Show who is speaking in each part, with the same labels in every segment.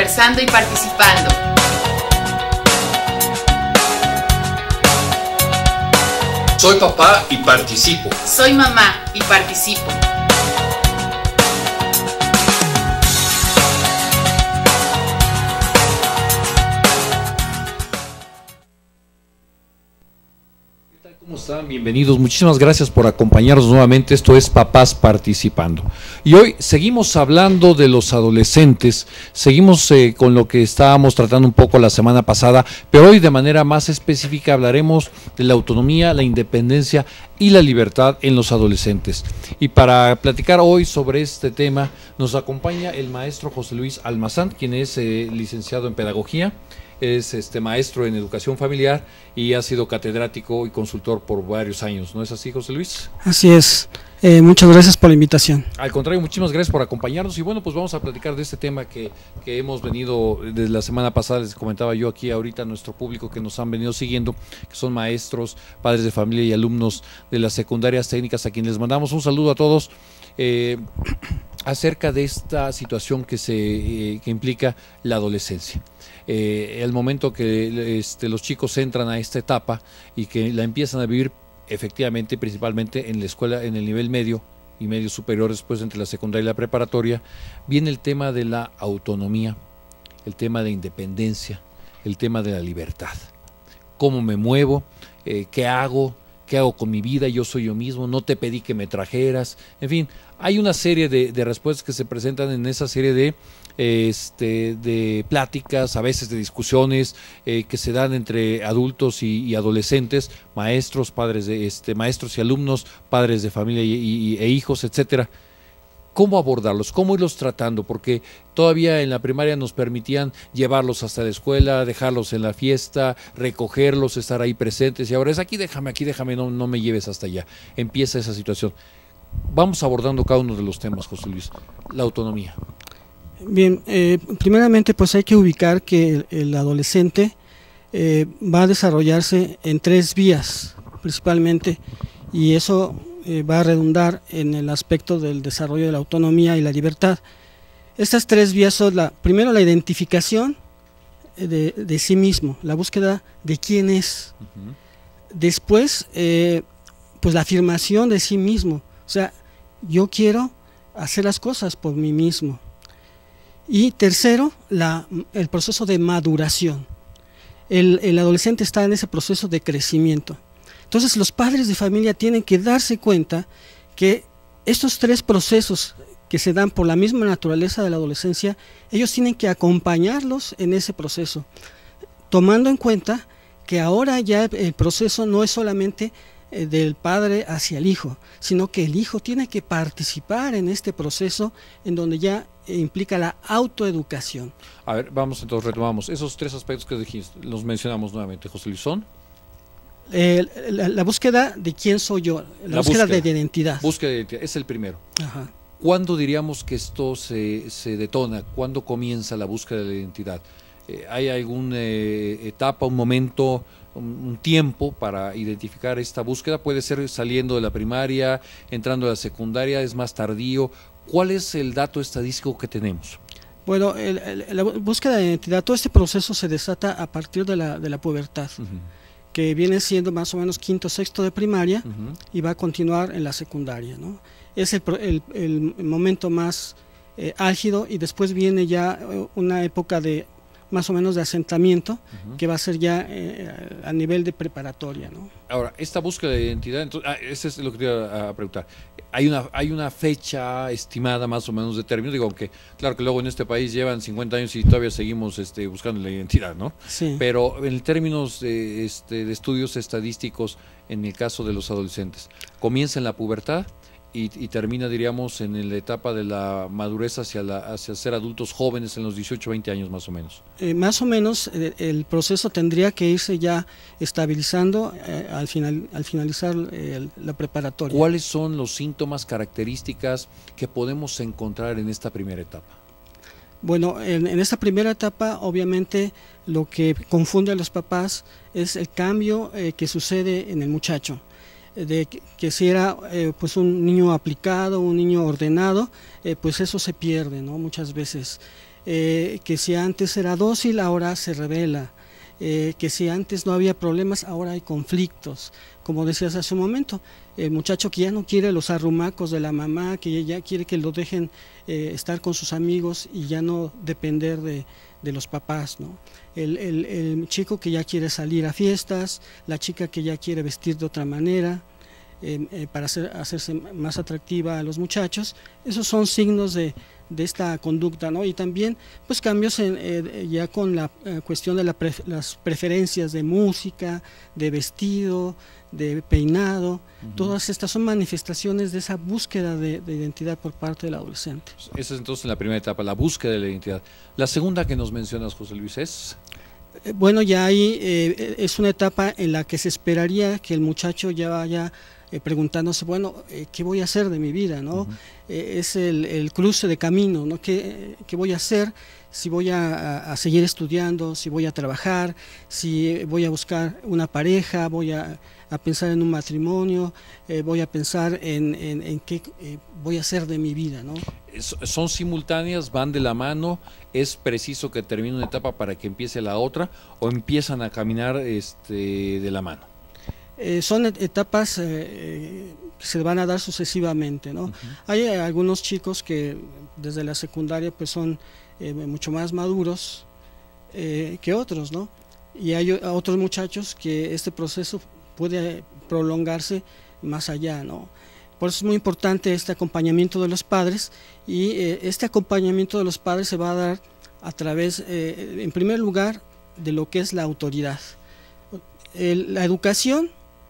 Speaker 1: conversando y participando.
Speaker 2: Soy papá y participo.
Speaker 1: Soy mamá y participo.
Speaker 3: ¿Cómo están? Bienvenidos, muchísimas gracias por acompañarnos nuevamente. Esto es Papás Participando y hoy seguimos hablando de los adolescentes, seguimos con lo que estábamos tratando un poco la semana pasada, pero hoy de manera más específica hablaremos de la autonomía, la independencia y la libertad en los adolescentes. Y para platicar hoy sobre este tema nos acompaña el maestro José Luis Almazán, quien es licenciado en pedagogía, es maestro en educación familiar y ha sido catedrático y consultor por varios años, ¿no es así, José Luis?
Speaker 4: Así es, muchas gracias por la invitación.
Speaker 3: Al contrario, muchísimas gracias por acompañarnos y bueno, pues vamos a platicar de este tema que hemos venido desde la semana pasada, les comentaba yo aquí ahorita a nuestro público que nos han venido siguiendo, que son maestros, padres de familia y alumnos de las secundarias técnicas, a quienes les mandamos un saludo a todos. Acerca de esta situación que implica la adolescencia. El momento que los chicos entran a esta etapa y que la empiezan a vivir efectivamente, principalmente en la escuela, en el nivel medio y medio superior, después entre la secundaria y la preparatoria, viene el tema de la autonomía, el tema de independencia, el tema de la libertad. ¿Cómo me muevo? ¿Qué hago? ¿Qué hago con mi vida? Yo soy yo mismo, no te pedí que me trajeras. En fin, hay una serie de respuestas que se presentan en esa serie de pláticas, a veces de discusiones que se dan entre adultos y adolescentes, maestros, padres maestros y alumnos, padres de familia e hijos, etcétera. ¿Cómo abordarlos? ¿Cómo irlos tratando? Porque todavía en la primaria nos permitían llevarlos hasta la escuela, dejarlos en la fiesta, recogerlos, estar ahí presentes, y ahora es aquí déjame, no me lleves hasta allá. Empieza esa situación. Vamos abordando cada uno de los temas, José Luis. La autonomía.
Speaker 4: Bien, primeramente pues hay que ubicar que el adolescente va a desarrollarse en 3 vías principalmente, y eso va a redundar en el aspecto del desarrollo de la autonomía y la libertad. Estas 3 vías son primero la identificación de sí mismo, la búsqueda de quién es. Después, pues la afirmación de sí mismo, o sea, yo quiero hacer las cosas por mí mismo. Y tercero, el proceso de maduración. El adolescente está en ese proceso de crecimiento. Entonces los padres de familia tienen que darse cuenta que estos 3 procesos que se dan por la misma naturaleza de la adolescencia, ellos tienen que acompañarlos en ese proceso, tomando en cuenta que ahora ya el proceso no es solamente del padre hacia el hijo, sino que el hijo tiene que participar en este proceso en donde ya implica la autoeducación.
Speaker 3: A ver, entonces retomamos esos 3 aspectos que dijiste, los mencionamos nuevamente, José Luis, ¿son?
Speaker 4: La búsqueda de quién soy yo, la búsqueda de identidad.
Speaker 3: Búsqueda de identidad, es el primero.
Speaker 4: Ajá.
Speaker 3: ¿Cuándo diríamos que esto se detona? ¿Cuándo comienza la búsqueda de la identidad? ¿Hay alguna etapa, un momento, un tiempo para identificar esta búsqueda? ¿Puede ser saliendo de la primaria, entrando a la secundaria, es más tardío? ¿Cuál es el dato estadístico que tenemos?
Speaker 4: Bueno, la búsqueda de identidad, todo este proceso se desata a partir de la pubertad. Que viene siendo más o menos 5º, 6º de primaria y va a continuar en la secundaria, ¿no? Es el momento más álgido, y después viene ya una época de más o menos de asentamiento que va a ser ya a nivel de preparatoria, ¿no?
Speaker 3: Ahora, esta búsqueda de identidad, entonces, eso es lo que te iba a preguntar. ¿Hay una fecha estimada más o menos de término? Digo, aunque claro que luego en este país llevan 50 años y todavía seguimos buscando la identidad, ¿no?
Speaker 4: Sí.
Speaker 3: Pero en términos de estudios estadísticos, en el caso de los adolescentes, ¿comienza en la pubertad y termina, diríamos, en la etapa de la madurez hacia ser adultos jóvenes en los 18, 20 años más o menos?
Speaker 4: Más o menos el proceso tendría que irse ya estabilizando al finalizar la preparatoria.
Speaker 3: ¿Cuáles son los síntomas, características que podemos encontrar en esta primera etapa?
Speaker 4: Bueno, en esta primera etapa obviamente lo que confunde a los papás es el cambio que sucede en el muchacho. De que si era pues un niño aplicado, un niño ordenado, pues eso se pierde, ¿no? Muchas veces que si antes era dócil, ahora se rebela, que si antes no había problemas, ahora hay conflictos. Como decías hace un momento, el muchacho que ya no quiere los arrumacos de la mamá, que ya quiere que lo dejen estar con sus amigos y ya no depender de los papás, ¿no? El chico que ya quiere salir a fiestas, la chica que ya quiere vestir de otra manera, para hacerse más atractiva a los muchachos. Esos son signos de esta conducta, ¿no? Y también pues cambios ya con la cuestión de las preferencias de música, de vestido, de peinado. Todas estas son manifestaciones de esa búsqueda de identidad por parte del adolescente.
Speaker 3: Esa es entonces la primera etapa, la búsqueda de la identidad. La segunda que nos mencionas, José Luis, es...
Speaker 4: Bueno, ya ahí es una etapa en la que se esperaría que el muchacho ya vaya preguntándose, bueno, ¿qué voy a hacer de mi vida, ¿no? Es el cruce de camino, ¿no? ¿Qué voy a hacer? Si voy a seguir estudiando, si voy a trabajar, si voy a buscar una pareja, voy a pensar en un matrimonio, voy a pensar en qué voy a hacer de mi vida, ¿no?
Speaker 3: ¿Son simultáneas, van de la mano? ¿Es preciso que termine una etapa para que empiece la otra? ¿O empiezan a caminar de la mano?
Speaker 4: Son etapas que se van a dar sucesivamente, ¿no? Hay algunos chicos que desde la secundaria pues son mucho más maduros que otros, ¿no? Y hay otros muchachos que este proceso puede prolongarse más allá, ¿no? Por eso es muy importante este acompañamiento de los padres, y este acompañamiento de los padres se va a dar a través, en primer lugar, de lo que es la autoridad. La educación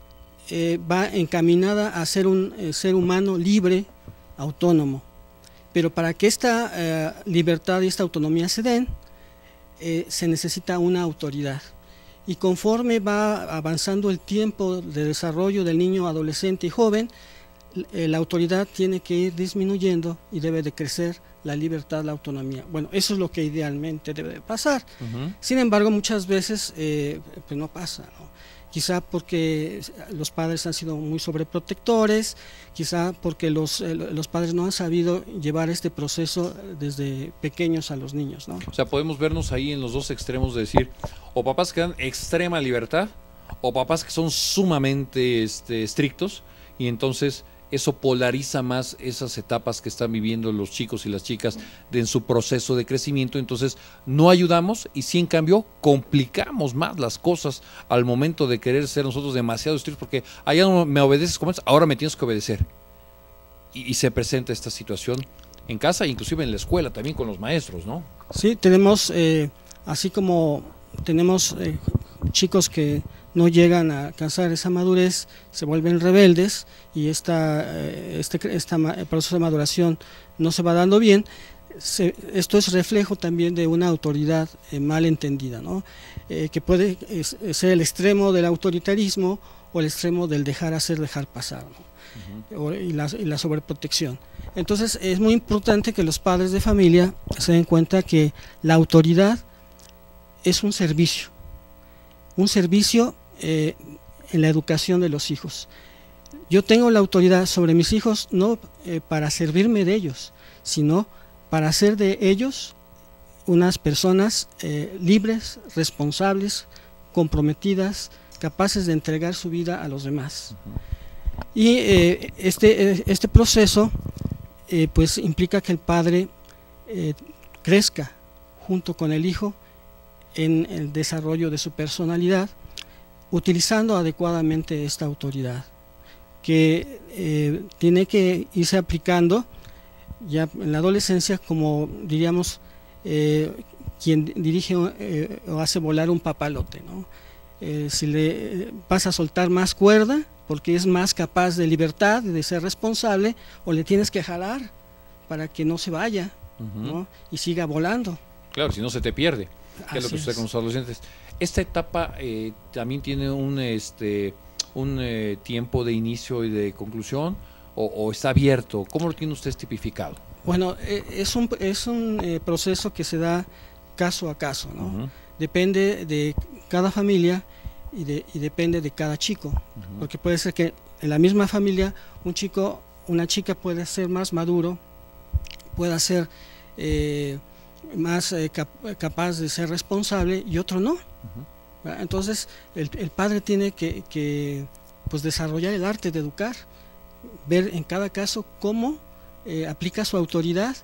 Speaker 4: va encaminada a ser un ser humano libre, autónomo, pero para que esta libertad y esta autonomía se den, se necesita una autoridad. Y conforme va avanzando el tiempo de desarrollo del niño, adolescente y joven, la autoridad tiene que ir disminuyendo y debe de crecer la libertad, la autonomía. Bueno, eso es lo que idealmente debe de pasar. Sin embargo, muchas veces pues no pasa, ¿no? Quizá porque los padres han sido muy sobreprotectores, quizá porque los padres no han sabido llevar este proceso desde pequeños a los niños, ¿no?
Speaker 3: O sea, podemos vernos ahí en los dos extremos de decir, o papás que dan extrema libertad, o papás que son sumamente estrictos, y entonces eso polariza más esas etapas que están viviendo los chicos y las chicas en su proceso de crecimiento. Entonces no ayudamos, y sí, en cambio complicamos más las cosas al momento de querer ser nosotros demasiado estrictos, porque allá no me obedeces como es, ahora me tienes que obedecer, y se presenta esta situación en casa, inclusive en la escuela también con los maestros, ¿no?
Speaker 4: Sí, tenemos así como tenemos chicos que no llegan a alcanzar esa madurez, se vuelven rebeldes, y este proceso de maduración no se va dando bien. Esto es reflejo también de una autoridad mal entendida, ¿no? Que puede ser el extremo del autoritarismo o el extremo del dejar hacer, dejar pasar, ¿no? Y la sobreprotección. Entonces es muy importante que los padres de familia se den cuenta que la autoridad es un servicio en la educación de los hijos. Yo tengo la autoridad sobre mis hijos no para servirme de ellos, sino para hacer de ellos unas personas libres, responsables, comprometidas, capaces de entregar su vida a los demás. Y este proceso pues implica que el padre crezca junto con el hijo en el desarrollo de su personalidad, utilizando adecuadamente esta autoridad, que tiene que irse aplicando ya en la adolescencia, como diríamos, quien dirige o hace volar un papalote, ¿no? Si le vas a soltar más cuerda, porque es más capaz de libertad, de ser responsable, o le tienes que jalar para que no se vaya, ¿no? Y siga volando.
Speaker 3: Claro, si no se te pierde, que es lo que sucede
Speaker 4: es.
Speaker 3: con los adolescentes. Esta etapa también tiene un tiempo de inicio y de conclusión, o está abierto. ¿Cómo lo tiene usted tipificado?
Speaker 4: Bueno, es un proceso que se da caso a caso, ¿no? Depende de cada familia y depende de cada chico, porque puede ser que en la misma familia una chica puede ser más maduro, pueda ser más capaz de ser responsable y otro no. Entonces el padre tiene que pues desarrollar el arte de educar, ver en cada caso cómo aplica su autoridad,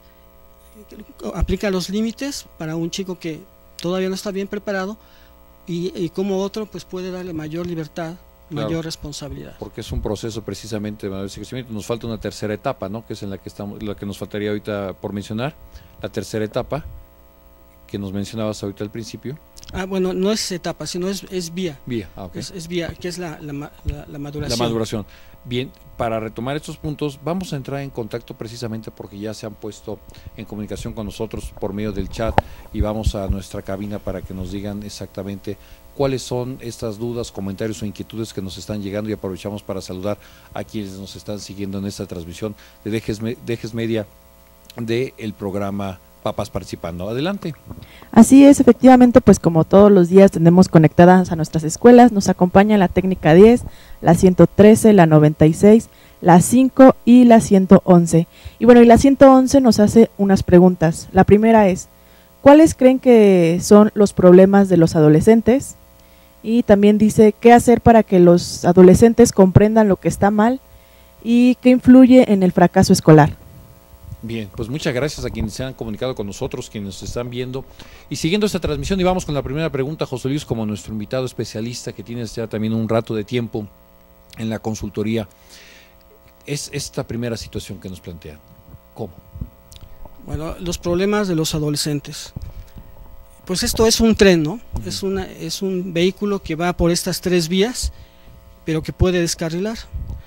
Speaker 4: aplica los límites para un chico que todavía no está bien preparado y cómo otro pues puede darle mayor libertad, mayor responsabilidad.
Speaker 3: Porque es un proceso precisamente de crecimiento. Nos falta una tercera etapa, ¿no? Que es en la que estamos, la que nos faltaría ahorita por mencionar, la tercera etapa que nos mencionabas ahorita al principio.
Speaker 4: Bueno, no es etapa, sino es vía.
Speaker 3: Vía, okay.
Speaker 4: Es vía, que es la maduración.
Speaker 3: La maduración. Bien, para retomar estos puntos, vamos a entrar en contacto precisamente porque ya se han puesto en comunicación con nosotros por medio del chat y vamos a nuestra cabina para que nos digan exactamente cuáles son estas dudas, comentarios o inquietudes que nos están llegando, y aprovechamos para saludar a quienes nos están siguiendo en esta transmisión de Dejes Media del programa Papás Participando. Adelante.
Speaker 5: Así es, efectivamente, pues como todos los días tenemos conectadas a nuestras escuelas, nos acompaña la técnica 10, la 113, la 96, la 5 y la 111. Y bueno, y la 111 nos hace unas preguntas. La primera es, ¿cuáles creen que son los problemas de los adolescentes? Y también dice, ¿qué hacer para que los adolescentes comprendan lo que está mal y qué influye en el fracaso escolar?
Speaker 3: Bien, pues muchas gracias a quienes se han comunicado con nosotros, quienes nos están viendo y siguiendo esta transmisión. Y vamos con la primera pregunta, José Luis, como nuestro invitado especialista que tienes ya también un rato de tiempo en la consultoría. Es esta primera situación que nos plantean. ¿Cómo?
Speaker 4: Bueno, los problemas de los adolescentes. Pues esto es un tren, ¿no? Es un vehículo que va por estas tres vías, pero que puede descarrilar.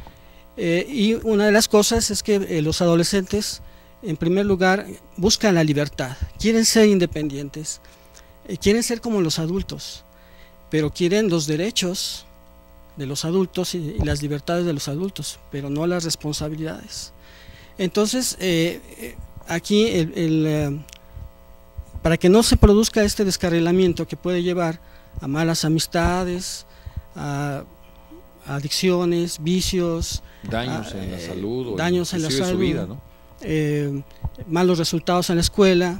Speaker 4: Y una de las cosas es que los adolescentes, en primer lugar, buscan la libertad, quieren ser independientes, quieren ser como los adultos, pero quieren los derechos de los adultos y las libertades de los adultos, pero no las responsabilidades. Entonces, aquí, para que no se produzca este descarrilamiento que puede llevar a malas amistades, a adicciones, vicios,
Speaker 3: daños en la salud,
Speaker 4: daños en la salud,
Speaker 3: su vida, ¿no?
Speaker 4: Malos resultados en la escuela,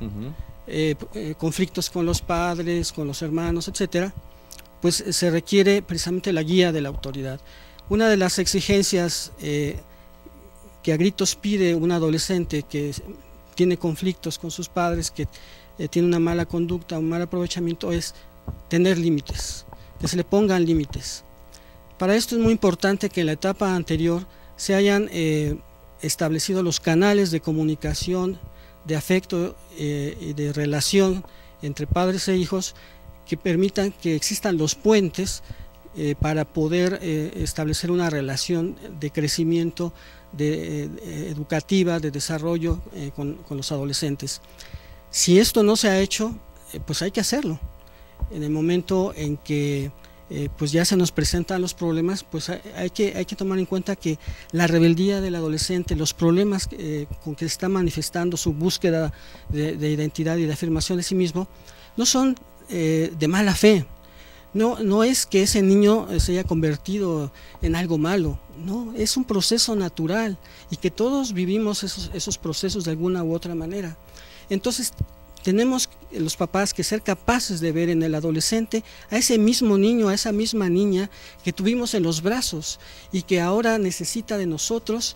Speaker 4: conflictos con los padres, con los hermanos, etcétera, pues se requiere precisamente la guía de la autoridad. Una de las exigencias que a gritos pide un adolescente que tiene conflictos con sus padres, que tiene una mala conducta, un mal aprovechamiento, es tener límites, que se le pongan límites. Para esto es muy importante que en la etapa anterior se hayan establecido los canales de comunicación, de afecto y de relación entre padres e hijos que permitan que existan los puentes para poder establecer una relación de crecimiento educativa, de desarrollo con los adolescentes. Si esto no se ha hecho, pues hay que hacerlo. En el momento en que pues ya se nos presentan los problemas, pues hay que tomar en cuenta que la rebeldía del adolescente, los problemas con que se está manifestando su búsqueda de identidad y de afirmación de sí mismo, no son de mala fe. No es que ese niño se haya convertido en algo malo, no, es un proceso natural y que todos vivimos esos procesos de alguna u otra manera. Entonces, tenemos los papás que ser capaces de ver en el adolescente a ese mismo niño, a esa misma niña que tuvimos en los brazos y que ahora necesita de nosotros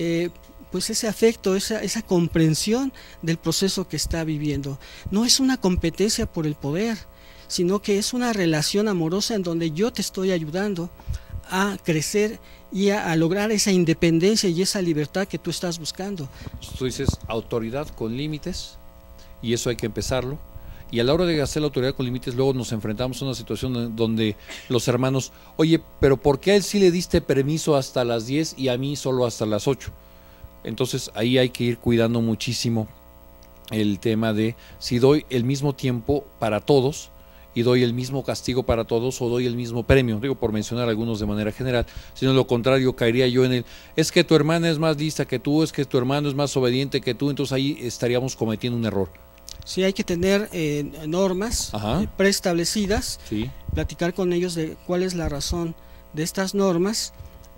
Speaker 4: pues ese afecto, esa comprensión del proceso que está viviendo. No es una competencia por el poder, sino que es una relación amorosa en donde yo te estoy ayudando a crecer y a lograr esa independencia y esa libertad que tú estás buscando.
Speaker 3: Tú dices autoridad con límites, y eso hay que empezarlo, y a la hora de hacer la autoridad con límites luego nos enfrentamos a una situación donde los hermanos, oye, pero ¿por qué a él sí le diste permiso hasta las 10 y a mí solo hasta las 8? Entonces ahí hay que ir cuidando muchísimo el tema de si doy el mismo tiempo para todos y doy el mismo castigo para todos o doy el mismo premio, digo por mencionar algunos de manera general, sino lo contrario caería yo en el, es que tu hermana es más lista que tú, es que tu hermano es más obediente que tú, entonces ahí estaríamos cometiendo un error.
Speaker 4: Sí, hay que tener normas preestablecidas,
Speaker 3: sí,
Speaker 4: platicar con ellos de cuál es la razón de estas normas.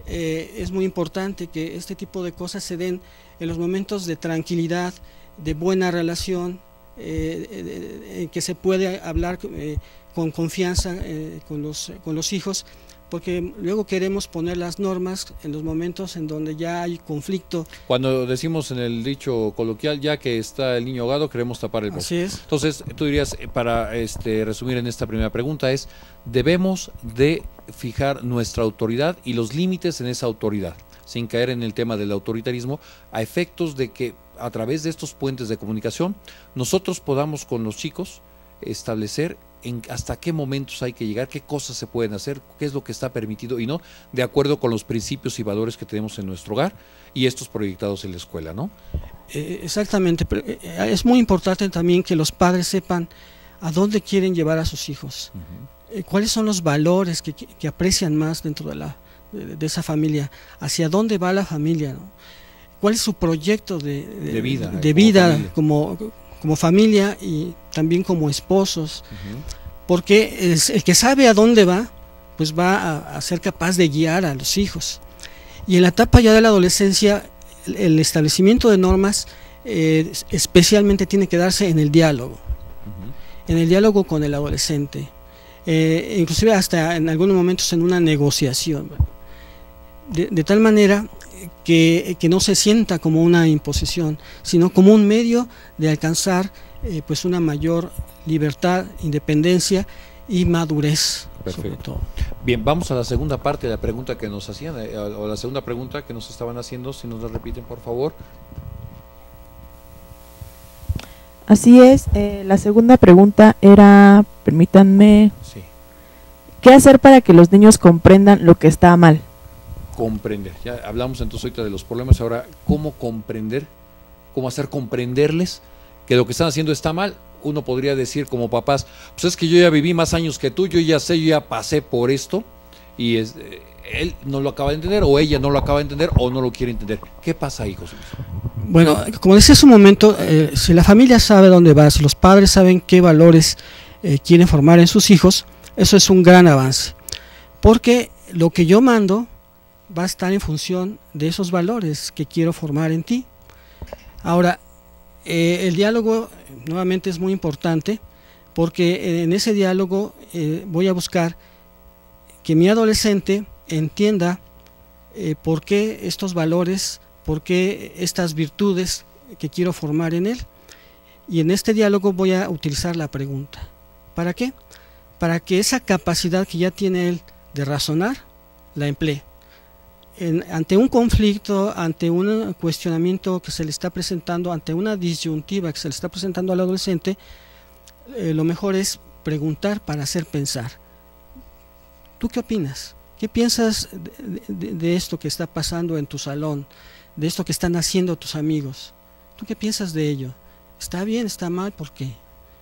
Speaker 4: Es muy importante que este tipo de cosas se den en los momentos de tranquilidad, de buena relación, que se puede hablar con confianza con los hijos, porque luego queremos poner las normas en los momentos en donde ya hay conflicto.
Speaker 3: Cuando decimos en el dicho coloquial, ya que está el niño ahogado, queremos tapar el pozo.
Speaker 4: Así es.
Speaker 3: Entonces, tú dirías, para resumir en esta primera pregunta, es: debemos de fijar nuestra autoridad y los límites en esa autoridad, sin caer en el tema del autoritarismo, a efectos de que a través de estos puentes de comunicación nosotros podamos con los chicos establecer hasta qué momentos hay que llegar, qué cosas se pueden hacer, qué es lo que está permitido y no, de acuerdo con los principios y valores que tenemos en nuestro hogar y estos proyectados en la escuela, ¿no?
Speaker 4: Exactamente, pero es muy importante también que los padres sepan a dónde quieren llevar a sus hijos, cuáles son los valores que aprecian más dentro de esa familia, hacia dónde va la familia, ¿no? Cuál es su proyecto de vida como familia y también como esposos, porque el que sabe a dónde va, pues va a ser capaz de guiar a los hijos. Y en la etapa ya de la adolescencia, el establecimiento de normas especialmente tiene que darse en el diálogo, en el diálogo con el adolescente, inclusive hasta en algunos momentos en una negociación, de tal manera que no se sienta como una imposición, sino como un medio de alcanzar pues una mayor libertad, independencia y madurez.
Speaker 3: Perfecto.
Speaker 4: Sobre todo.
Speaker 3: Bien, vamos a la segunda parte de la pregunta que nos hacían, o la segunda pregunta que nos estaban haciendo, si nos la repiten, por favor.
Speaker 5: Así es, la segunda pregunta era, permítanme,
Speaker 3: Sí.
Speaker 5: ¿qué hacer para que los niños comprendan lo que está mal?
Speaker 3: Comprender. Ya hablamos entonces ahorita de los problemas, ahora cómo comprender, cómo hacer comprenderles que lo que están haciendo está mal. Uno podría decir como papás, pues es que yo ya viví más años que tú, yo ya sé, yo ya pasé por esto, y él no lo acaba de entender, o ella no lo acaba de entender, o no lo quiere entender. ¿Qué pasa ahí, José Luis?
Speaker 4: Bueno, como decía hace un momento, si la familia sabe dónde va, si los padres saben qué valores quieren formar en sus hijos, eso es un gran avance, porque lo que yo mando va a estar en función de esos valores que quiero formar en ti. Ahora, el diálogo nuevamente es muy importante, porque en ese diálogo voy a buscar que mi adolescente entienda por qué estos valores, por qué estas virtudes que quiero formar en él, y en este diálogo voy a utilizar la pregunta. ¿Para qué? Para que esa capacidad que ya tiene él de razonar, la emplee. Ante un conflicto, ante un cuestionamiento que se le está presentando, ante una disyuntiva que se le está presentando al adolescente, lo mejor es preguntar para hacer pensar. ¿Tú qué opinas? ¿Qué piensas de esto que está pasando en tu salón? ¿De esto que están haciendo tus amigos? ¿Tú qué piensas de ello? ¿Está bien? ¿Está mal? ¿Por qué?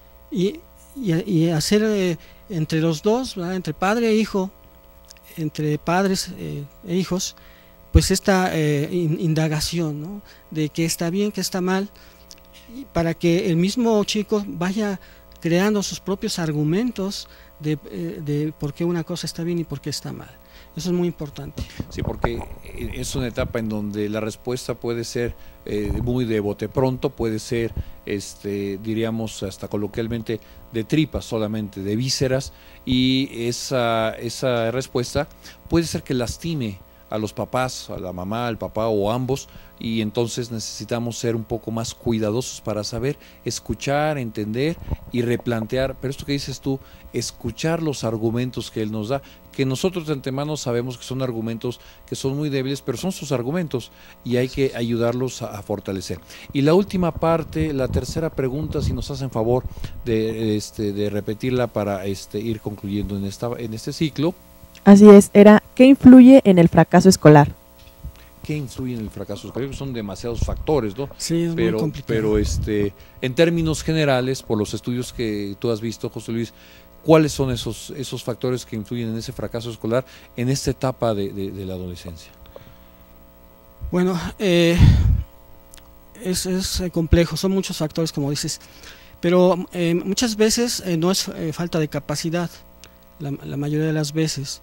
Speaker 4: Y hacer entre los dos, ¿verdad? Entre padre e hijo, entre padres e hijos, pues esta indagación, ¿no? De qué está bien, qué está mal, para que el mismo chico vaya creando sus propios argumentos de por qué una cosa está bien y por qué está mal. Eso es muy importante.
Speaker 3: Sí, porque es una etapa en donde la respuesta puede ser muy de bote pronto, puede ser, diríamos hasta coloquialmente, de tripas solamente, de vísceras, y esa respuesta puede ser que lastime a los papás, a la mamá, al papá o ambos, y entonces necesitamos ser un poco más cuidadosos para saber escuchar, entender y replantear. Pero esto que dices tú, escuchar los argumentos que él nos da, que nosotros de antemano sabemos que son argumentos que son muy débiles, pero son sus argumentos y hay que ayudarlos a fortalecer. Y la última parte, la tercera pregunta, si nos hacen favor de repetirla para ir concluyendo en este ciclo.
Speaker 5: Así es, era, ¿qué influye en el fracaso escolar?
Speaker 3: ¿Qué influye en el fracaso escolar? Son demasiados factores, ¿no?
Speaker 4: Sí, es muy complicado.
Speaker 3: Pero en términos generales, por los estudios que tú has visto, José Luis, ¿cuáles son esos factores que influyen en ese fracaso escolar en esta etapa de la adolescencia?
Speaker 4: Bueno, es complejo, son muchos factores, como dices, pero muchas veces no es falta de capacidad, la mayoría de las veces.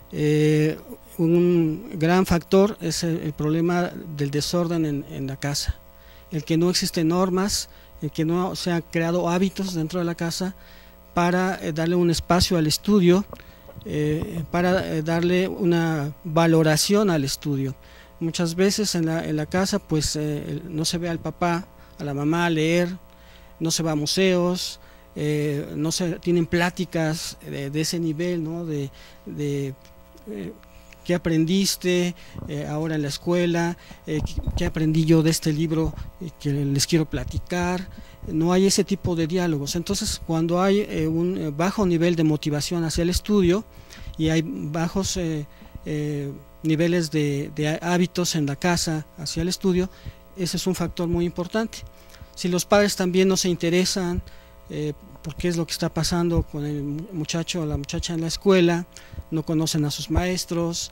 Speaker 4: Un gran factor es el problema del desorden en la casa, el que no existen normas, que no se han creado hábitos dentro de la casa para darle un espacio al estudio, para darle una valoración al estudio. Muchas veces en la casa pues no se ve al papá, a la mamá leer, no se va a museos, no se tienen pláticas de ese nivel, ¿no? de ¿qué aprendiste ahora en la escuela? ¿Qué aprendí yo de este libro que les quiero platicar? No hay ese tipo de diálogos. Entonces, cuando hay un bajo nivel de motivación hacia el estudio y hay bajos niveles de hábitos en la casa hacia el estudio, ese es un factor muy importante. Si los padres también no se interesan por qué es lo que está pasando con el muchacho o la muchacha en la escuela, no conocen a sus maestros,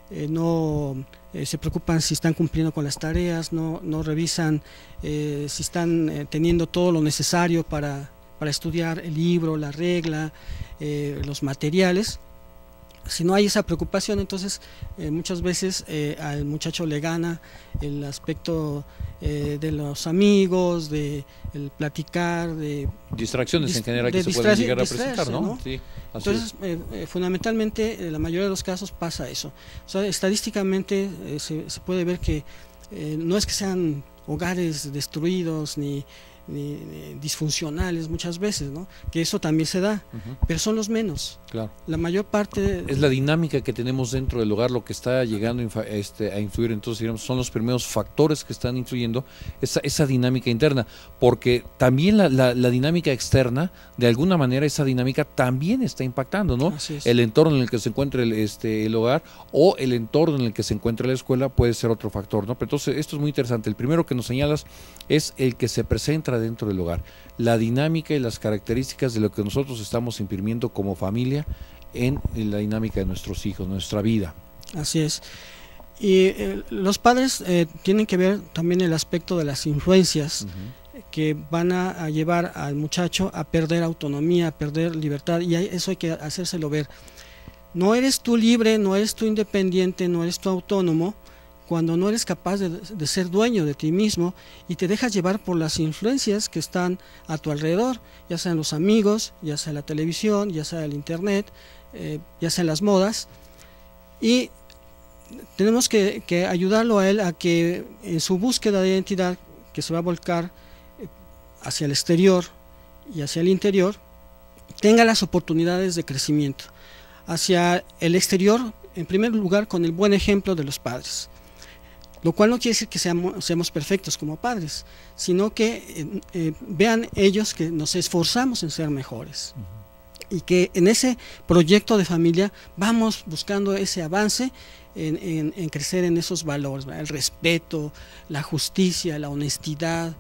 Speaker 4: no se preocupan si están cumpliendo con las tareas, no revisan si están teniendo todo lo necesario para estudiar el libro, la regla, los materiales. Si no hay esa preocupación, entonces muchas veces al muchacho le gana el aspecto de los amigos, de el platicar, de
Speaker 3: distracciones en general que se pueden llegar a presentar, ¿no? Sí,
Speaker 4: entonces, fundamentalmente, la mayoría de los casos pasa eso. O sea, estadísticamente se puede ver que no es que sean hogares destruidos ni disfuncionales muchas veces, ¿no? Que eso también se da, pero son los menos.
Speaker 3: Claro.
Speaker 4: La mayor parte
Speaker 3: es la dinámica que tenemos dentro del hogar lo que está llegando a influir. Entonces, digamos, son los primeros factores que están influyendo esa dinámica interna, porque también la dinámica externa, de alguna manera esa dinámica también está impactando, ¿no? El entorno en el que se encuentra el hogar o el entorno en el que se encuentra la escuela puede ser otro factor, ¿no? Pero entonces, esto es muy interesante. El primero que nos señalas es el que se presenta dentro del hogar, la dinámica y las características de lo que nosotros estamos imprimiendo como familia en la dinámica de nuestros hijos, nuestra vida.
Speaker 4: Así es. Y los padres tienen que ver también el aspecto de las influencias que van a llevar al muchacho a perder autonomía, a perder libertad, y eso hay que hacérselo ver. No eres tú libre, no eres tú independiente, no eres tú autónomo cuando no eres capaz de ser dueño de ti mismo y te dejas llevar por las influencias que están a tu alrededor, ya sean los amigos, ya sea la televisión, ya sea el internet, ya sean las modas, y tenemos que ayudarlo a él a que en su búsqueda de identidad, que se va a volcar hacia el exterior y hacia el interior, tenga las oportunidades de crecimiento. Hacia el exterior, en primer lugar, con el buen ejemplo de los padres. Lo cual no quiere decir que seamos perfectos como padres, sino que vean ellos que nos esforzamos en ser mejores. Y que en ese proyecto de familia vamos buscando ese avance en crecer en esos valores, ¿verdad? El respeto, la justicia, la honestidad,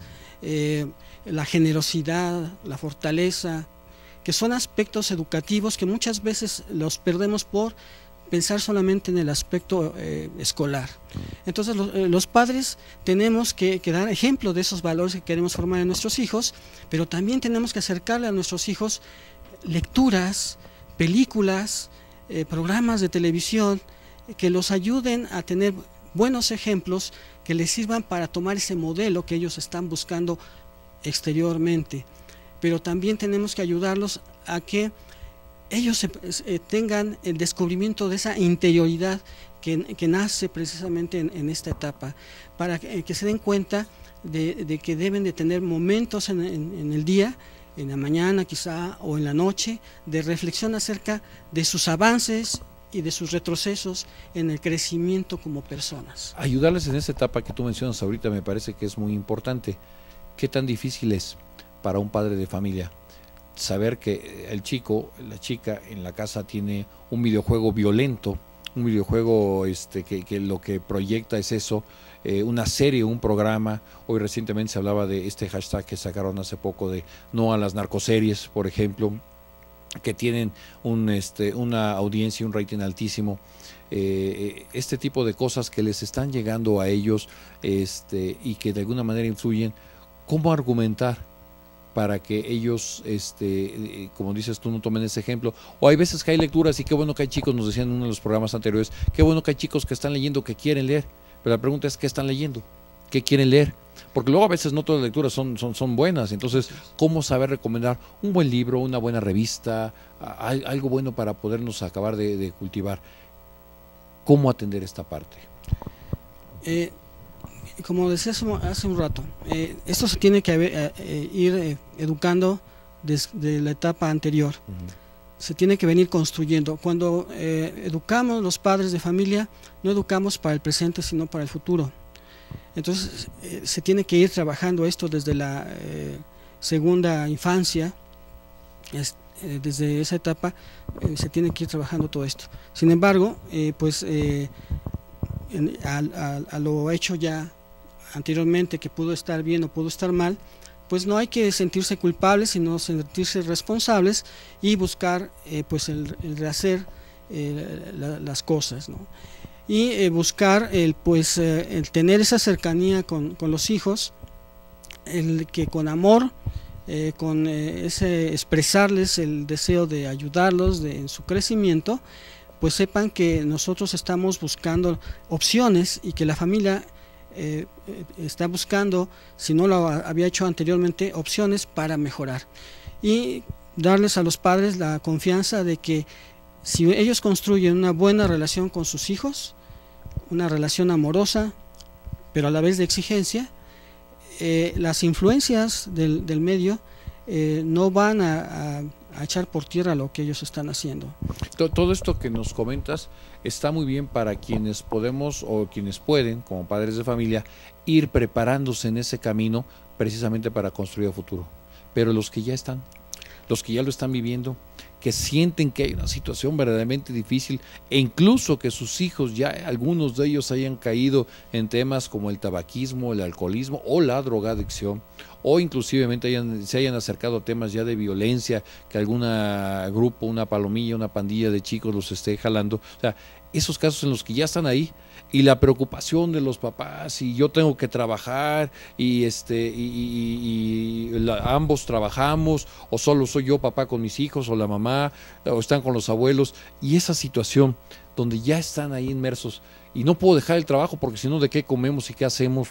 Speaker 4: la generosidad, la fortaleza, que son aspectos educativos que muchas veces los perdemos por pensar solamente en el aspecto escolar. Entonces los padres tenemos que dar ejemplo de esos valores que queremos formar en nuestros hijos, pero también tenemos que acercarle a nuestros hijos lecturas, películas, programas de televisión que los ayuden a tener buenos ejemplos que les sirvan para tomar ese modelo que ellos están buscando exteriormente. Pero también tenemos que ayudarlos a que ellos tengan el descubrimiento de esa interioridad que nace precisamente en esta etapa, para que se den cuenta de que deben de tener momentos en el día, en la mañana quizá o en la noche, de reflexión acerca de sus avances y de sus retrocesos en el crecimiento como personas.
Speaker 3: Ayudarles en esa etapa que tú mencionas ahorita me parece que es muy importante. ¿Qué tan difícil es para un padre de familia saber que el chico, la chica en la casa tiene un videojuego violento, un videojuego que lo que proyecta es eso, una serie, un programa? Hoy recientemente se hablaba de este hashtag que sacaron hace poco de no a las narcoseries, por ejemplo, que tienen una audiencia y un rating altísimo. Este tipo de cosas que les están llegando a ellos y que de alguna manera influyen. ¿Cómo argumentar para que ellos, como dices tú, no tomen ese ejemplo? O hay veces que hay lecturas y qué bueno que hay chicos, nos decían en uno de los programas anteriores, qué bueno que hay chicos que están leyendo, que quieren leer, pero la pregunta es ¿qué están leyendo? ¿Qué quieren leer? porque luego a veces no todas las lecturas son buenas. Entonces, ¿cómo saber recomendar un buen libro, una buena revista, algo bueno para podernos acabar de cultivar? ¿Cómo atender esta parte?
Speaker 4: Como decía hace un rato, esto se tiene que ir educando desde la etapa anterior. Se tiene que venir construyendo. Cuando educamos los padres de familia, no educamos para el presente, sino para el futuro. Entonces, se tiene que ir trabajando esto desde la segunda infancia, desde esa etapa se tiene que ir trabajando todo esto. Sin embargo, a lo hecho ya anteriormente, que pudo estar bien o pudo estar mal, pues no hay que sentirse culpables, sino sentirse responsables y buscar el rehacer las cosas, ¿no? Y buscar el tener esa cercanía con los hijos, el que con amor, con ese expresarles el deseo de ayudarlos en su crecimiento, pues sepan que nosotros estamos buscando opciones y que la familia está buscando, si no lo había hecho anteriormente, opciones para mejorar, y darles a los padres la confianza de que si ellos construyen una buena relación con sus hijos, una relación amorosa pero a la vez de exigencia, las influencias del medio no van a echar por tierra lo que ellos están haciendo.
Speaker 3: Todo esto que nos comentas está muy bien para quienes podemos o quienes pueden, como padres de familia, ir preparándose en ese camino precisamente para construir el futuro. Pero los que ya están, los que ya lo están viviendo, que sienten que hay una situación verdaderamente difícil, e incluso que sus hijos, ya algunos de ellos hayan caído en temas como el tabaquismo, el alcoholismo o la drogadicción, o inclusivemente se hayan acercado a temas ya de violencia, que algún grupo, una palomilla, una pandilla de chicos los esté jalando. O sea, esos casos en los que ya están ahí, y la preocupación de los papás, y yo tengo que trabajar, y ambos trabajamos, o solo soy yo papá con mis hijos, o la mamá, o están con los abuelos, y esa situación donde ya están ahí inmersos, y no puedo dejar el trabajo porque si no, ¿de qué comemos y qué hacemos?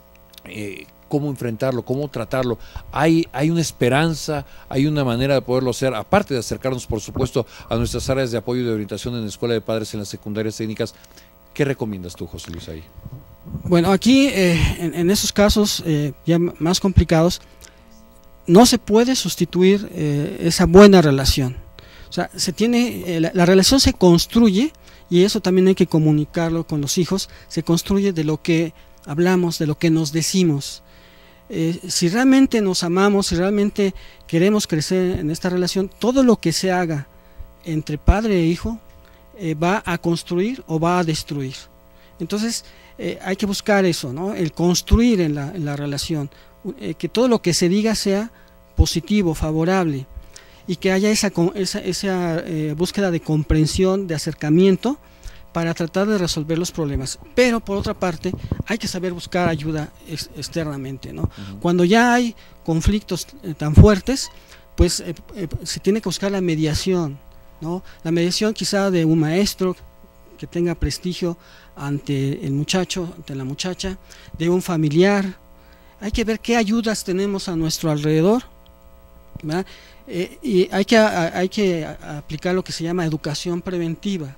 Speaker 3: ¿Cómo enfrentarlo? ¿Cómo tratarlo? Hay una esperanza, hay una manera de poderlo hacer, aparte de acercarnos, por supuesto, a nuestras áreas de apoyo y de orientación en la Escuela de Padres, en las secundarias técnicas. ¿Qué recomiendas tú, José Luis, ahí?
Speaker 4: Bueno, aquí en esos casos ya más complicados, no se puede sustituir esa buena relación. O sea, la relación se construye, y eso también hay que comunicarlo con los hijos, se construye de lo que hablamos, de lo que nos decimos. Si realmente nos amamos, si realmente queremos crecer en esta relación, todo lo que se haga entre padre e hijo va a construir o va a destruir. Entonces hay que buscar eso, ¿no? El construir en la relación, que todo lo que se diga sea positivo, favorable, y que haya esa búsqueda de comprensión, de acercamiento, para tratar de resolver los problemas. Pero por otra parte hay que saber buscar ayuda externamente, ¿no? Cuando ya hay conflictos tan fuertes, pues se tiene que buscar la mediación, ¿no? La mediación quizá de un maestro que tenga prestigio ante el muchacho, ante la muchacha, de un familiar. Hay que ver qué ayudas tenemos a nuestro alrededor, ¿verdad? Y hay que aplicar lo que se llama educación preventiva.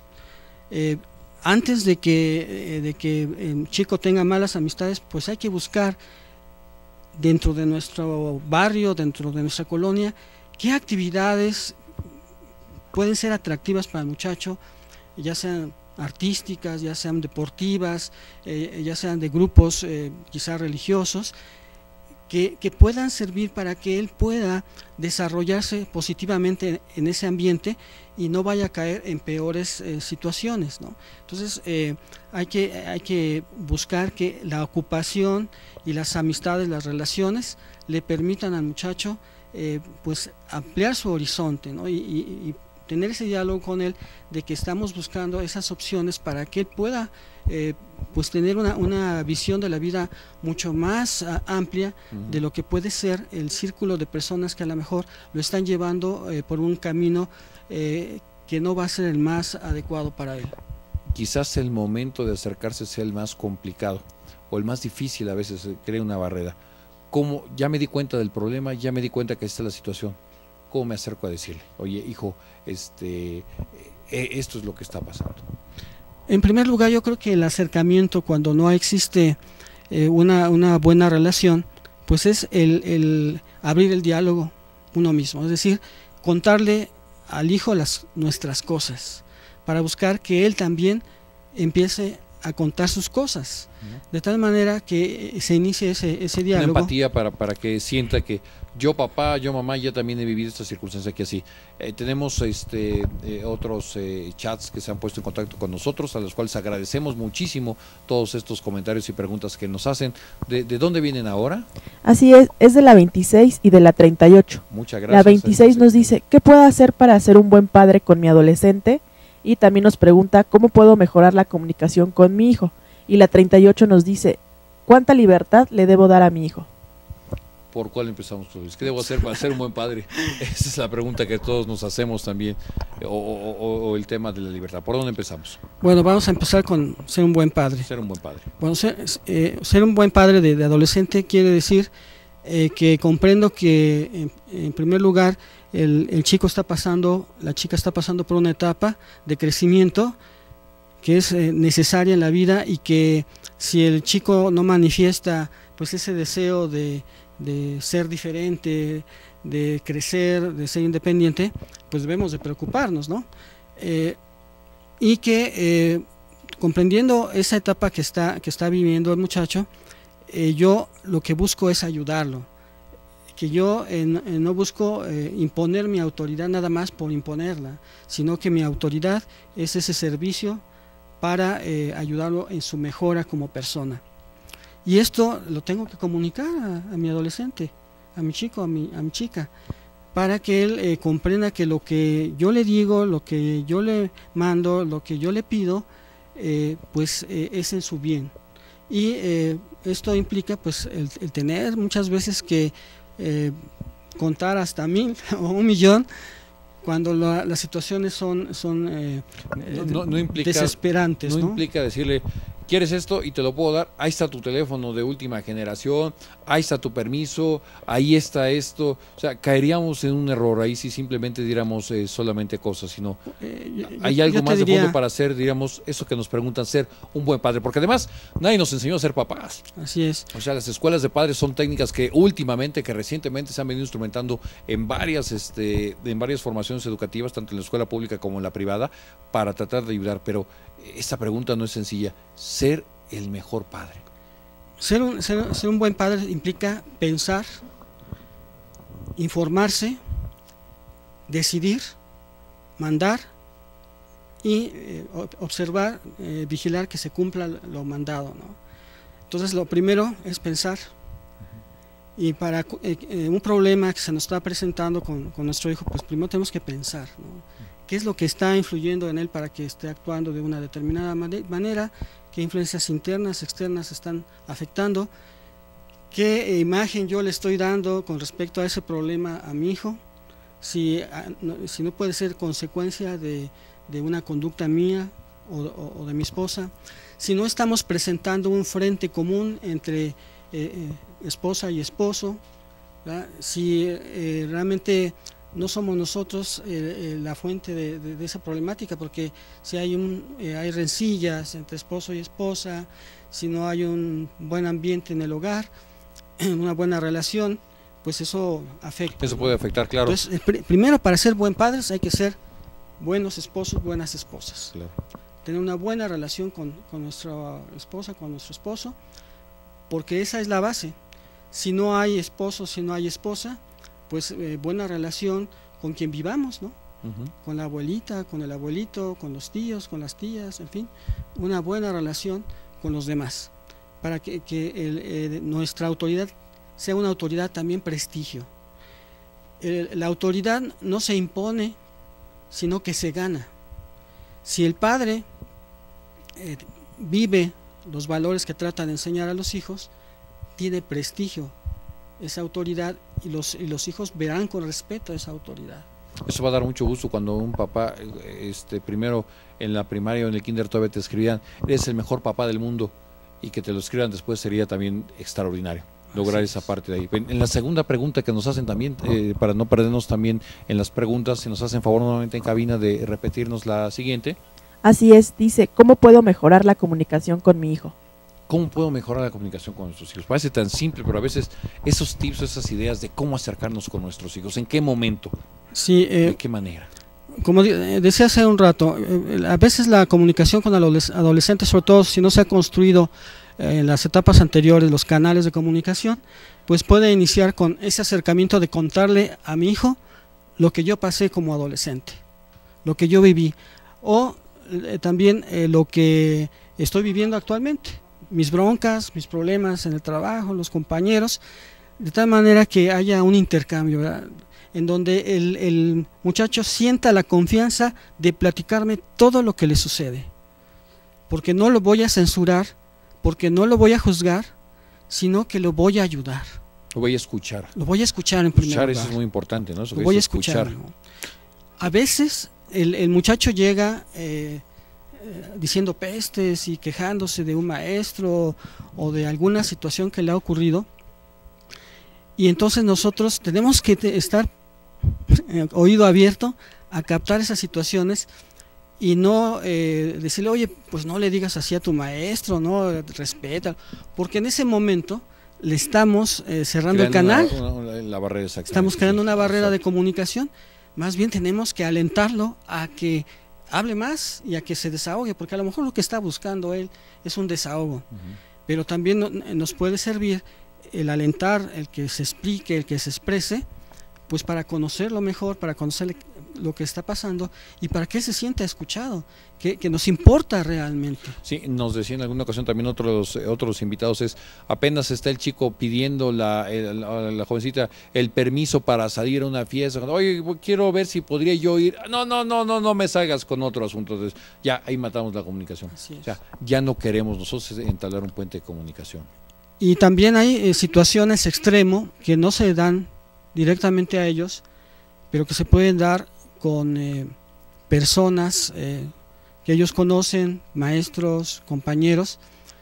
Speaker 4: Antes de que el chico tenga malas amistades, pues hay que buscar dentro de nuestro barrio, dentro de nuestra colonia, qué actividades pueden ser atractivas para el muchacho, ya sean artísticas, ya sean deportivas, ya sean de grupos quizás religiosos, que puedan servir para que él pueda desarrollarse positivamente en ese ambiente y no vaya a caer en peores situaciones, ¿no? Entonces hay que buscar que la ocupación y las amistades, las relaciones, le permitan al muchacho pues ampliar su horizonte, ¿no? Y tener ese diálogo con él, de que estamos buscando esas opciones para que él pueda pues tener una visión de la vida mucho más amplia de lo que puede ser el círculo de personas que a lo mejor lo están llevando por un camino que no va a ser el más adecuado para él.
Speaker 3: Quizás el momento de acercarse sea el más complicado, o el más difícil a veces crea una barrera. ¿Cómo? Ya me di cuenta del problema, ya me di cuenta que esta es la situación. ¿Cómo me acerco a decirle? Oye, hijo, esto es lo que está pasando.
Speaker 4: En primer lugar, yo creo que el acercamiento, cuando no existe una buena relación, pues es el abrir el diálogo uno mismo, es decir, contarle al hijo nuestras cosas, para buscar que él también empiece a contar sus cosas, de tal manera que se inicie ese diálogo.
Speaker 3: Una empatía para que sienta que yo papá, yo mamá, ya también he vivido esta circunstancia aquí así. Tenemos otros chats que se han puesto en contacto con nosotros, a los cuales agradecemos muchísimo todos estos comentarios y preguntas que nos hacen. ¿De dónde vienen ahora?
Speaker 5: Así es de la 26 y de la 38.
Speaker 3: Muchas gracias.
Speaker 5: La 26 nos dice, ¿qué puedo hacer para ser un buen padre con mi adolescente? Y también nos pregunta, ¿cómo puedo mejorar la comunicación con mi hijo? Y la 38 nos dice, ¿cuánta libertad le debo dar a mi hijo?
Speaker 3: ¿Por cuál empezamos, Luis? ¿Qué debo hacer para ser un buen padre? Esa es la pregunta que todos nos hacemos también, o el tema de la libertad. ¿Por dónde empezamos?
Speaker 4: Bueno, vamos a empezar con ser un buen padre.
Speaker 3: Ser un buen padre.
Speaker 4: Bueno, ser un buen padre de adolescente quiere decir que comprendo que en primer lugar el chico está pasando, la chica está pasando por una etapa de crecimiento que es necesaria en la vida, y que si el chico no manifiesta pues ese deseo de ser diferente, de crecer, de ser independiente, pues debemos de preocuparnos, ¿no? Y que comprendiendo esa etapa que está viviendo el muchacho, yo lo que busco es ayudarlo, que yo no busco imponer mi autoridad nada más por imponerla, sino que mi autoridad es ese servicio para ayudarlo en su mejora como persona. Y esto lo tengo que comunicar a mi adolescente, a mi chico, a mi chica, para que él comprenda que lo que yo le digo, lo que yo le mando, lo que yo le pido, pues es en su bien. Y esto implica pues el tener muchas veces que contar hasta 1000 o 1,000,000 cuando las situaciones son
Speaker 3: no implica,
Speaker 4: desesperantes.
Speaker 3: No implica decirle, ¿quieres esto? Y te lo puedo dar, ahí está tu teléfono de última generación, ahí está tu permiso, ahí está esto. O sea, caeríamos en un error ahí si simplemente diéramos solamente cosas, sino hay algo más de fondo para ser, diríamos, eso que nos preguntan, ser un buen padre, porque además nadie nos enseñó a ser papás.
Speaker 4: Así es.
Speaker 3: O sea, las escuelas de padres son técnicas que recientemente se han venido instrumentando en varias formaciones educativas, tanto en la escuela pública como en la privada, para tratar de ayudar, pero esta pregunta no es sencilla. Ser el mejor padre.
Speaker 4: Ser un buen padre implica pensar, informarse, decidir, mandar y observar, vigilar que se cumpla lo mandado, ¿no? Entonces lo primero es pensar, y para un problema que se nos está presentando con nuestro hijo, pues primero tenemos que pensar, ¿no? ¿Qué es lo que está influyendo en él para que esté actuando de una determinada manera? ¿Qué influencias internas, externas están afectando? ¿Qué imagen yo le estoy dando con respecto a ese problema a mi hijo? Si no puede ser consecuencia de una conducta mía o de mi esposa. Si no estamos presentando un frente común entre esposa y esposo, ¿verdad? Si realmente no somos nosotros la fuente de esa problemática, porque si hay rencillas entre esposo y esposa, si no hay un buen ambiente en el hogar, una buena relación, pues eso afecta.
Speaker 3: Eso puede afectar, claro.
Speaker 4: Entonces, primero, para ser buen padres hay que ser buenos esposos, buenas esposas.
Speaker 3: Claro.
Speaker 4: Tener una buena relación con nuestra esposa, con nuestro esposo, porque esa es la base. Si no hay esposo, si no hay esposa, pues buena relación con quien vivamos, ¿no? Con la abuelita, con el abuelito, con los tíos, con las tías, en fin, una buena relación con los demás, para que nuestra autoridad sea una autoridad también prestigio. La autoridad no se impone, sino que se gana. Si el padre vive los valores que trata de enseñar a los hijos, tiene prestigio esa autoridad, y los hijos verán con respeto a esa autoridad.
Speaker 3: Eso va a dar mucho gusto cuando un papá, primero en la primaria o en el kinder todavía te escribían, eres el mejor papá del mundo, y que te lo escriban después sería también extraordinario lograr esa parte de ahí. En la segunda pregunta que nos hacen también, para no perdernos también en las preguntas, si nos hacen favor nuevamente en cabina de repetirnos la siguiente.
Speaker 5: Así es, dice, ¿cómo puedo mejorar la comunicación con mi hijo?
Speaker 3: ¿Cómo puedo mejorar la comunicación con nuestros hijos? Parece tan simple, pero a veces esos tips, esas ideas de cómo acercarnos con nuestros hijos, ¿en qué momento?
Speaker 4: Sí,
Speaker 3: ¿De qué manera?
Speaker 4: Como decía hace un rato, a veces la comunicación con adolescentes, sobre todo si no se ha construido en las etapas anteriores los canales de comunicación, pues puede iniciar con ese acercamiento de contarle a mi hijo lo que yo pasé como adolescente, lo que yo viví, o también lo que estoy viviendo actualmente, mis broncas, mis problemas en el trabajo, los compañeros, de tal manera que haya un intercambio, ¿verdad?, en donde el muchacho sienta la confianza de platicarme todo lo que le sucede, porque no lo voy a censurar, porque no lo voy a juzgar, sino que lo voy a ayudar.
Speaker 3: Lo voy a escuchar.
Speaker 4: Lo voy a escuchar en primer lugar.
Speaker 3: Eso es muy importante, ¿no? Eso
Speaker 4: lo voy a escuchar. ¿No? A veces el muchacho llega diciendo pestes y quejándose de un maestro o de alguna situación que le ha ocurrido, y entonces nosotros tenemos que estar oído abierto a captar esas situaciones y no decirle, oye, pues no le digas así a tu maestro, no, respeta, porque en ese momento le estamos cerrando el canal,
Speaker 3: la barrera,
Speaker 4: estamos creando una barrera de comunicación. Más bien tenemos que alentarlo a que hable más y a que se desahogue, porque a lo mejor lo que está buscando él es un desahogo, pero también nos puede servir el alentar, el que se explique, el que se exprese, pues para conocerlo mejor, para conocer lo que está pasando y para que él se sienta escuchado, que nos importa realmente.
Speaker 3: Sí, nos decía en alguna ocasión también otros invitados, es apenas está el chico pidiendo la jovencita el permiso para salir a una fiesta, oye, quiero ver si podría yo ir, no me salgas con otro asunto. Entonces ya ahí matamos la comunicación. O sea, ya no queremos nosotros entablar un puente de comunicación.
Speaker 4: Y también hay situaciones extremo que no se dan directamente a ellos, pero que se pueden dar con personas que ellos conocen, maestros, compañeros,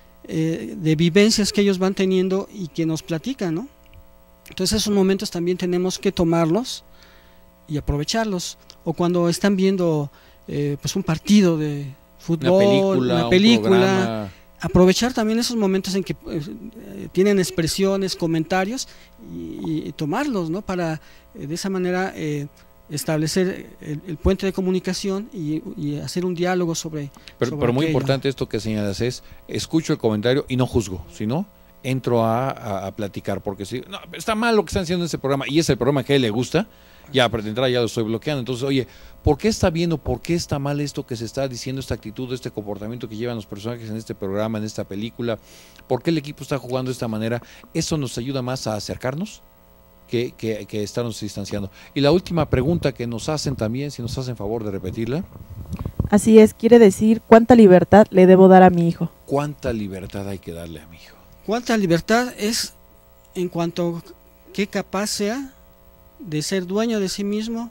Speaker 4: de vivencias que ellos van teniendo y que nos platican, ¿no? Entonces esos momentos también tenemos que tomarlos y aprovecharlos. O cuando están viendo pues un partido de fútbol, una película, aprovechar también esos momentos en que tienen expresiones, comentarios y tomarlos, ¿no? Para de esa manera establecer el puente de comunicación y hacer un diálogo sobre
Speaker 3: pero muy importante esto que señalas es, escucho el comentario y no juzgo, sino entro a platicar, porque si no, está mal lo que están haciendo en ese programa y es el programa que a él le gusta, ya para entrar ya lo estoy bloqueando. Entonces, oye, ¿por qué está bien o por qué está mal esto que se está diciendo, esta actitud, este comportamiento que llevan los personajes en este programa, en esta película? ¿Por qué el equipo está jugando de esta manera? Eso nos ayuda más a acercarnos que estarnos distanciando. Y la última pregunta que nos hacen también, si nos hacen favor de repetirla.
Speaker 5: Así es, quiere decir, ¿cuánta libertad le debo dar a mi hijo?
Speaker 3: ¿Cuánta libertad hay que darle a mi hijo?
Speaker 4: ¿Cuánta libertad es en cuanto qué capaz sea de ser dueño de sí mismo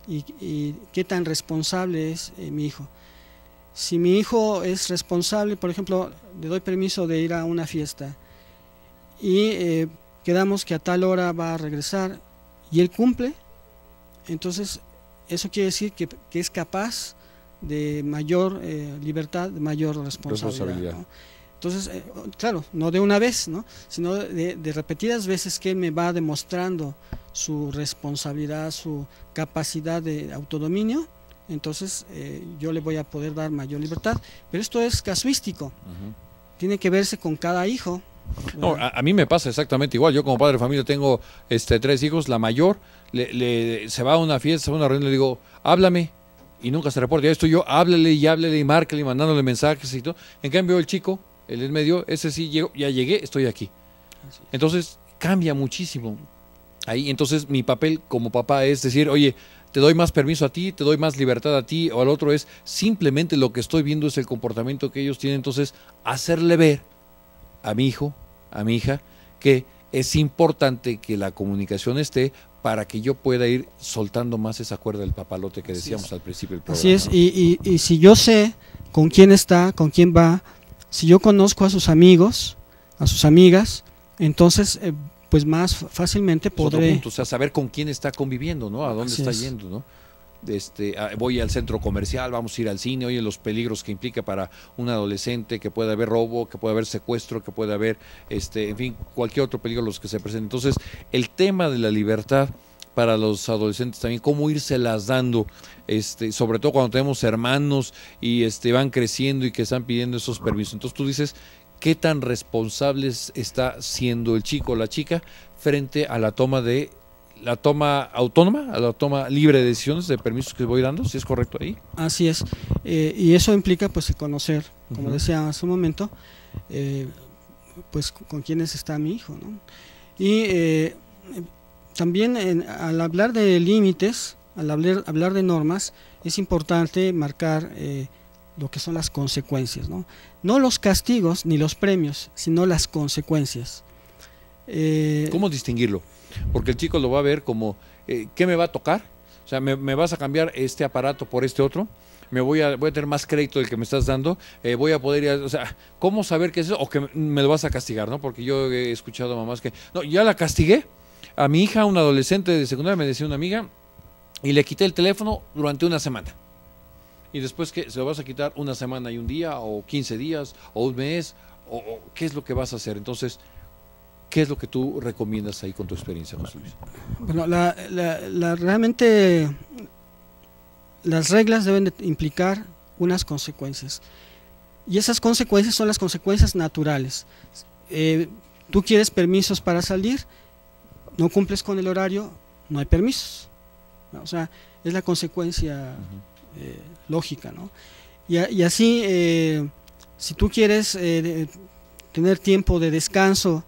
Speaker 4: y qué tan responsable es mi hijo? Si mi hijo es responsable, por ejemplo, le doy permiso de ir a una fiesta y quedamos que a tal hora va a regresar y él cumple, entonces eso quiere decir que es capaz de mayor libertad, de mayor responsabilidad, ¿no? Entonces, claro, no de una vez, ¿no?, sino de repetidas veces que él me va demostrando su responsabilidad, su capacidad de autodominio, entonces yo le voy a poder dar mayor libertad. Pero esto es casuístico, tiene que verse con cada hijo.
Speaker 3: No, a mí me pasa exactamente igual. Yo como padre de familia tengo 3 hijos. La mayor se va a una fiesta, se va a una reunión, le digo, háblame, y nunca se reporta. Ya estoy yo, háblele y márcale, mandándole mensajes y todo. En cambio el chico, el en medio, ese sí llegó, ya llegué, estoy aquí. Entonces cambia muchísimo ahí. Entonces mi papel como papá es decir, oye, te doy más permiso a ti, te doy más libertad a ti, o al otro es simplemente lo que estoy viendo es el comportamiento que ellos tienen. Entonces hacerle ver a mi hijo, a mi hija, que es importante que la comunicación esté para que yo pueda ir soltando más esa cuerda del papalote que decíamos al principio del programa.
Speaker 4: Así es, ¿no? Y si yo sé con quién está, con quién va, Si yo conozco a sus amigos, a sus amigas, entonces pues más fácilmente podré...
Speaker 3: Otro punto, o sea, saber con quién está conviviendo, ¿no? A dónde está yendo, ¿no? Voy al centro comercial, vamos a ir al cine, oye, los peligros que implica para un adolescente, que puede haber robo, que puede haber secuestro, que puede haber, en fin, cualquier otro peligro los que se presenten. Entonces, el tema de la libertad para los adolescentes también, cómo írselas dando, sobre todo cuando tenemos hermanos y van creciendo y que están pidiendo esos permisos. Entonces tú dices, ¿qué tan responsables está siendo el chico o la chica frente a la toma autónoma, a la toma libre de decisiones, de permisos que voy dando? ¿Si es correcto ahí?
Speaker 4: Así es, y eso implica pues el conocer, como decía hace un momento, pues con quiénes está mi hijo, ¿no? Y también al hablar de límites, al hablar de normas, es importante marcar lo que son las consecuencias, ¿no? No los castigos ni los premios, sino las consecuencias.
Speaker 3: ¿Cómo distinguirlo? Porque el chico lo va a ver como, ¿qué me va a tocar? O sea, ¿me vas a cambiar este aparato por este otro? Voy a tener más crédito del que me estás dando, voy a poder ir o sea, ¿cómo saber qué es eso? O que me lo vas a castigar, ¿no? Porque yo he escuchado a mamás que, no, ya la castigué. A mi hija, una adolescente de secundaria, me decía una amiga, y le quité el teléfono durante una semana. Y después, ¿qué? ¿Se lo vas a quitar una semana y un día, o 15 días, o un mes? ¿O qué es lo que vas a hacer? Entonces, ¿qué es lo que tú recomiendas ahí con tu experiencia, José Luis?
Speaker 4: Bueno, realmente las reglas deben de implicar unas consecuencias. Y esas consecuencias son las consecuencias naturales. Tú quieres permisos para salir, no cumples con el horario, no hay permisos. O sea, es la consecuencia lógica, ¿no? Y así, si tú quieres tener tiempo de descanso,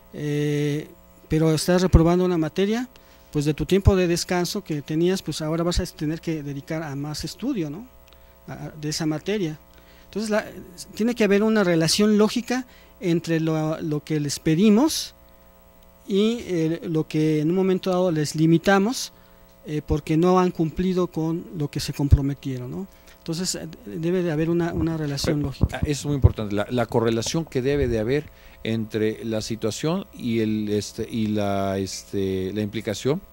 Speaker 4: pero estás reprobando una materia, pues de tu tiempo de descanso que tenías, pues ahora vas a tener que dedicar a más estudio, ¿no? De esa materia. Entonces tiene que haber una relación lógica entre lo que les pedimos y lo que en un momento dado les limitamos porque no han cumplido con lo que se comprometieron, ¿no? Entonces debe de haber una relación lógica.
Speaker 3: Eso es muy importante, la correlación que debe de haber entre la situación y la implicación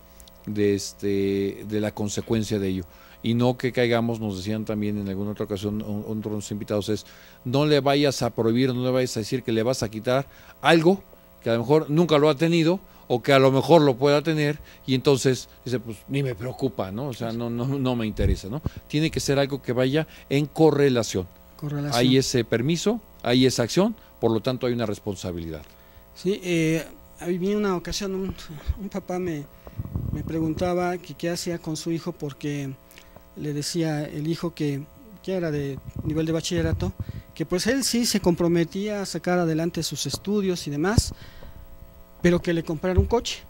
Speaker 3: de la consecuencia de ello. Y no que caigamos, nos decían también en alguna otra ocasión otros invitados, es no le vayas a prohibir, no le vayas a decir que le vas a quitar algo que a lo mejor nunca lo ha tenido o que a lo mejor lo pueda tener, y entonces dice, pues ni me preocupa, ¿no? O sea, no me interesa, ¿no? Tiene que ser algo que vaya en correlación. Hay ese permiso, hay esa acción, por lo tanto hay una responsabilidad.
Speaker 4: Sí, había una ocasión, un papá me preguntaba que qué hacía con su hijo porque le decía el hijo que era de nivel de bachillerato, que pues él sí se comprometía a sacar adelante sus estudios y demás, pero que le comprara un coche.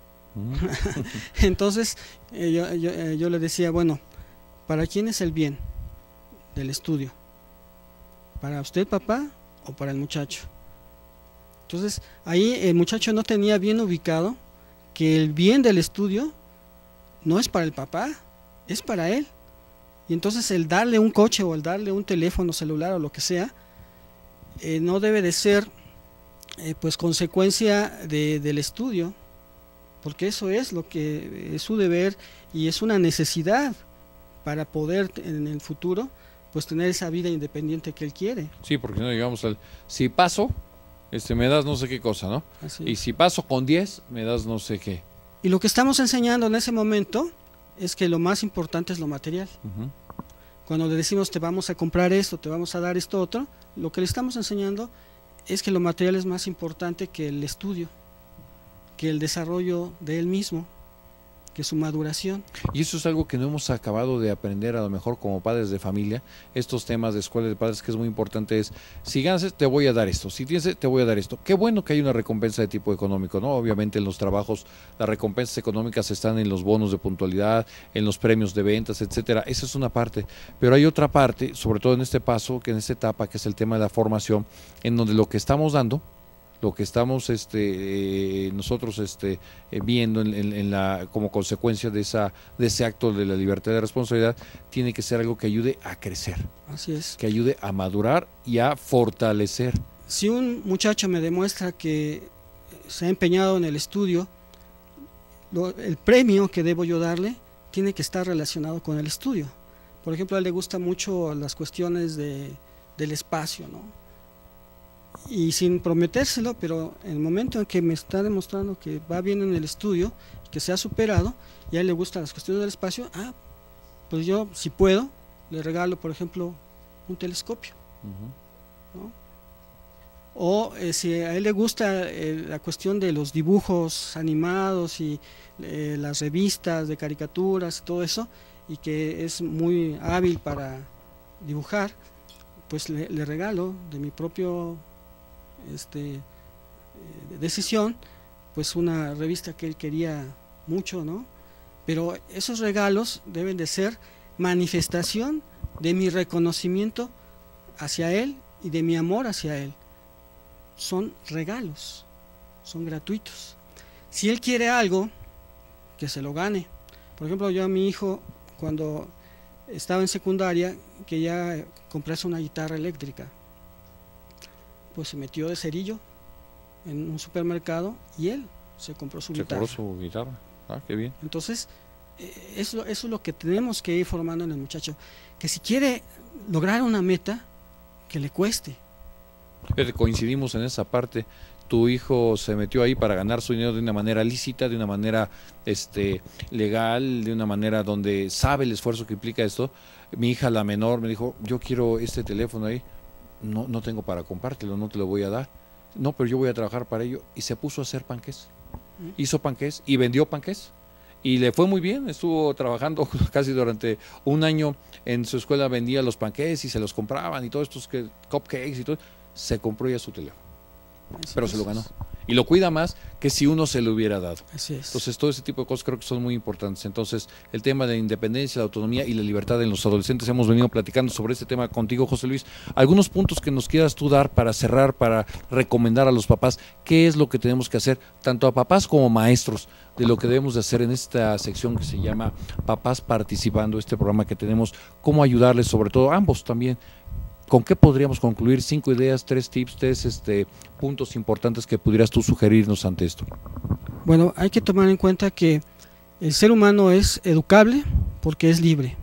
Speaker 4: Entonces yo le decía, bueno, ¿para quién es el bien del estudio? ¿Para usted, papá, o para el muchacho? Entonces ahí el muchacho no tenía bien ubicado que el bien del estudio no es para el papá, es para él. Y entonces el darle un coche o el darle un teléfono celular o lo que sea, no debe de ser pues consecuencia del estudio, porque eso es lo que es su deber y es una necesidad para poder en el futuro pues tener esa vida independiente que él quiere.
Speaker 3: Sí, porque no llegamos si paso, me das no sé qué cosa, ¿no?
Speaker 4: Así.
Speaker 3: Y si paso con 10, me das no sé qué.
Speaker 4: Y lo que estamos enseñando en ese momento es que lo más importante es lo material. Cuando le decimos te vamos a comprar esto, te vamos a dar esto otro, lo que le estamos enseñando es que lo material es más importante que el estudio, que el desarrollo de él mismo, que su maduración.
Speaker 3: Y eso es algo que no hemos acabado de aprender a lo mejor como padres de familia, estos temas de escuela de padres, que es muy importante, es si ganas te voy a dar esto, si tienes te voy a dar esto. Qué bueno que hay una recompensa de tipo económico, ¿no? Obviamente en los trabajos las recompensas económicas están en los bonos de puntualidad, en los premios de ventas, etcétera. Esa es una parte, pero hay otra parte, sobre todo en este paso, que en esta etapa, que es el tema de la formación, en donde lo que estamos dando lo que estamos nosotros viendo como consecuencia de ese acto de la libertad de responsabilidad, tiene que ser algo que ayude a crecer.
Speaker 4: Así es.
Speaker 3: Que ayude a madurar y a fortalecer.
Speaker 4: Si un muchacho me demuestra que se ha empeñado en el estudio, el premio que debo yo darle tiene que estar relacionado con el estudio. Por ejemplo, a él le gustan mucho las cuestiones del espacio, ¿no? Y sin prometérselo, pero en el momento en que me está demostrando que va bien en el estudio, que se ha superado, y a él le gustan las cuestiones del espacio, pues yo, si puedo, le regalo, por ejemplo, un telescopio, ¿no? O si a él le gusta la cuestión de los dibujos animados y las revistas de caricaturas y todo eso, y que es muy hábil para dibujar, pues le regalo de mi propio decisión, pues una revista que él quería mucho, ¿no? Pero esos regalos deben de ser manifestación de mi reconocimiento hacia él y de mi amor hacia él. Son regalos, son gratuitos. Si él quiere algo, que se lo gane. Por ejemplo, yo a mi hijo, cuando estaba en secundaria, que ya comprase una guitarra eléctrica, pues se metió de cerillo en un supermercado y él se compró su guitarra.
Speaker 3: Se compró su guitarra. Qué bien.
Speaker 4: Entonces, eso es lo que tenemos que ir formando en el muchacho, que si quiere lograr una meta, que le cueste.
Speaker 3: Coincidimos en esa parte. Tu hijo se metió ahí para ganar su dinero de una manera lícita, de una manera legal, de una manera donde sabe el esfuerzo que implica esto. Mi hija, la menor, me dijo, yo quiero este teléfono ahí. No tengo para comprártelo, no te lo voy a dar. No, pero yo voy a trabajar para ello. Y se puso a hacer panqués. Hizo panqués y vendió panqués. Y le fue muy bien, estuvo trabajando casi durante un año en su escuela, vendía los panqués y se los compraban y todos estos cupcakes y todo. Se compró ya su teléfono, pero se lo ganó. Y lo cuida más que si uno se lo hubiera dado.
Speaker 4: Así es.
Speaker 3: Entonces, todo ese tipo de cosas creo que son muy importantes. Entonces, el tema de la independencia, la autonomía y la libertad en los adolescentes, hemos venido platicando sobre este tema contigo, José Luis. Algunos puntos que nos quieras tú dar para cerrar, para recomendar a los papás, qué es lo que tenemos que hacer, tanto a papás como maestros, de lo que debemos de hacer en esta sección que se llama Papás Participando, este programa que tenemos, cómo ayudarles, sobre todo ambos también. ¿Con qué podríamos concluir? 5 ideas, 3 tips, 3 puntos importantes que pudieras tú sugerirnos ante esto.
Speaker 4: Bueno, hay que tomar en cuenta que el ser humano es educable porque es libre.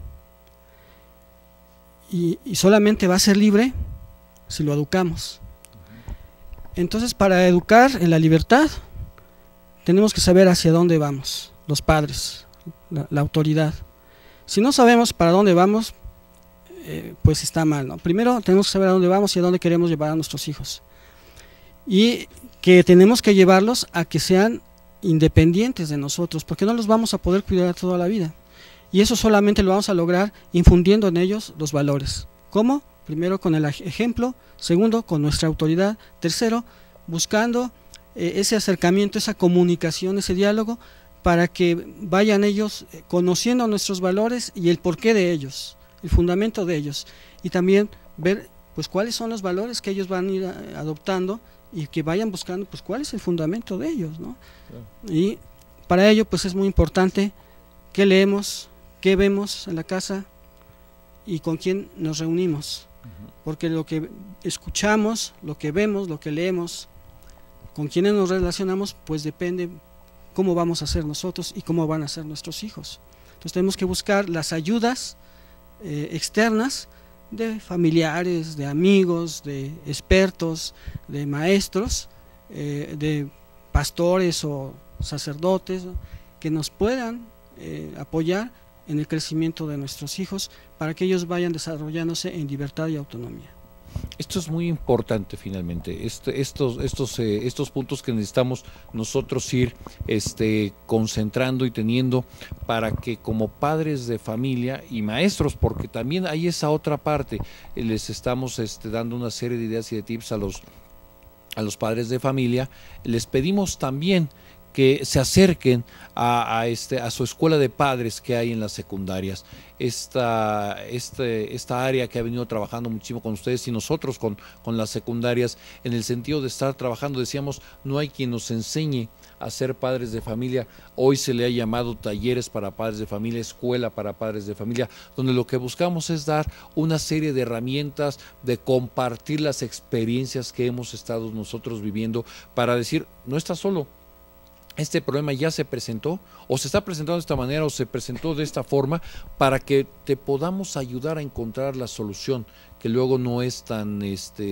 Speaker 4: Y solamente va a ser libre si lo educamos. Entonces, para educar en la libertad, tenemos que saber hacia dónde vamos, los padres, la autoridad. Si no sabemos para dónde vamos, pues está mal, ¿no? Primero tenemos que saber a dónde vamos y a dónde queremos llevar a nuestros hijos. Y que tenemos que llevarlos a que sean independientes de nosotros, porque no los vamos a poder cuidar toda la vida. Y eso solamente lo vamos a lograr infundiendo en ellos los valores. ¿Cómo? Primero con el ejemplo, segundo con nuestra autoridad, tercero buscando ese acercamiento, esa comunicación, ese diálogo, para que vayan ellos conociendo nuestros valores y el porqué de ellos, el fundamento de ellos, y también ver pues cuáles son los valores que ellos van a ir adoptando y que vayan buscando pues cuál es el fundamento de ellos, ¿no? Claro. Y para ello pues es muy importante qué leemos, qué vemos en la casa y con quién nos reunimos, porque lo que escuchamos, lo que vemos, lo que leemos, con quienes nos relacionamos, pues depende cómo vamos a ser nosotros y cómo van a ser nuestros hijos. Entonces tenemos que buscar las ayudas externas de familiares, de amigos, de expertos, de maestros, de pastores o sacerdotes, que nos puedan apoyar en el crecimiento de nuestros hijos para que ellos vayan desarrollándose en libertad y autonomía.
Speaker 3: Esto es muy importante finalmente, estos puntos que necesitamos nosotros ir concentrando y teniendo para que como padres de familia y maestros, porque también hay esa otra parte, les estamos dando una serie de ideas y de tips a los padres de familia, les pedimos también que se acerquen a su escuela de padres que hay en las secundarias. Esta área que ha venido trabajando muchísimo con ustedes y nosotros con las secundarias, en el sentido de estar trabajando, decíamos, no hay quien nos enseñe a ser padres de familia. Hoy se le ha llamado talleres para padres de familia, escuela para padres de familia, donde lo que buscamos es dar una serie de herramientas, de compartir las experiencias que hemos estado nosotros viviendo, para decir, no estás solo. Este problema ya se presentó, o se está presentando de esta manera, o se presentó de esta forma, para que te podamos ayudar a encontrar la solución, que luego no es tan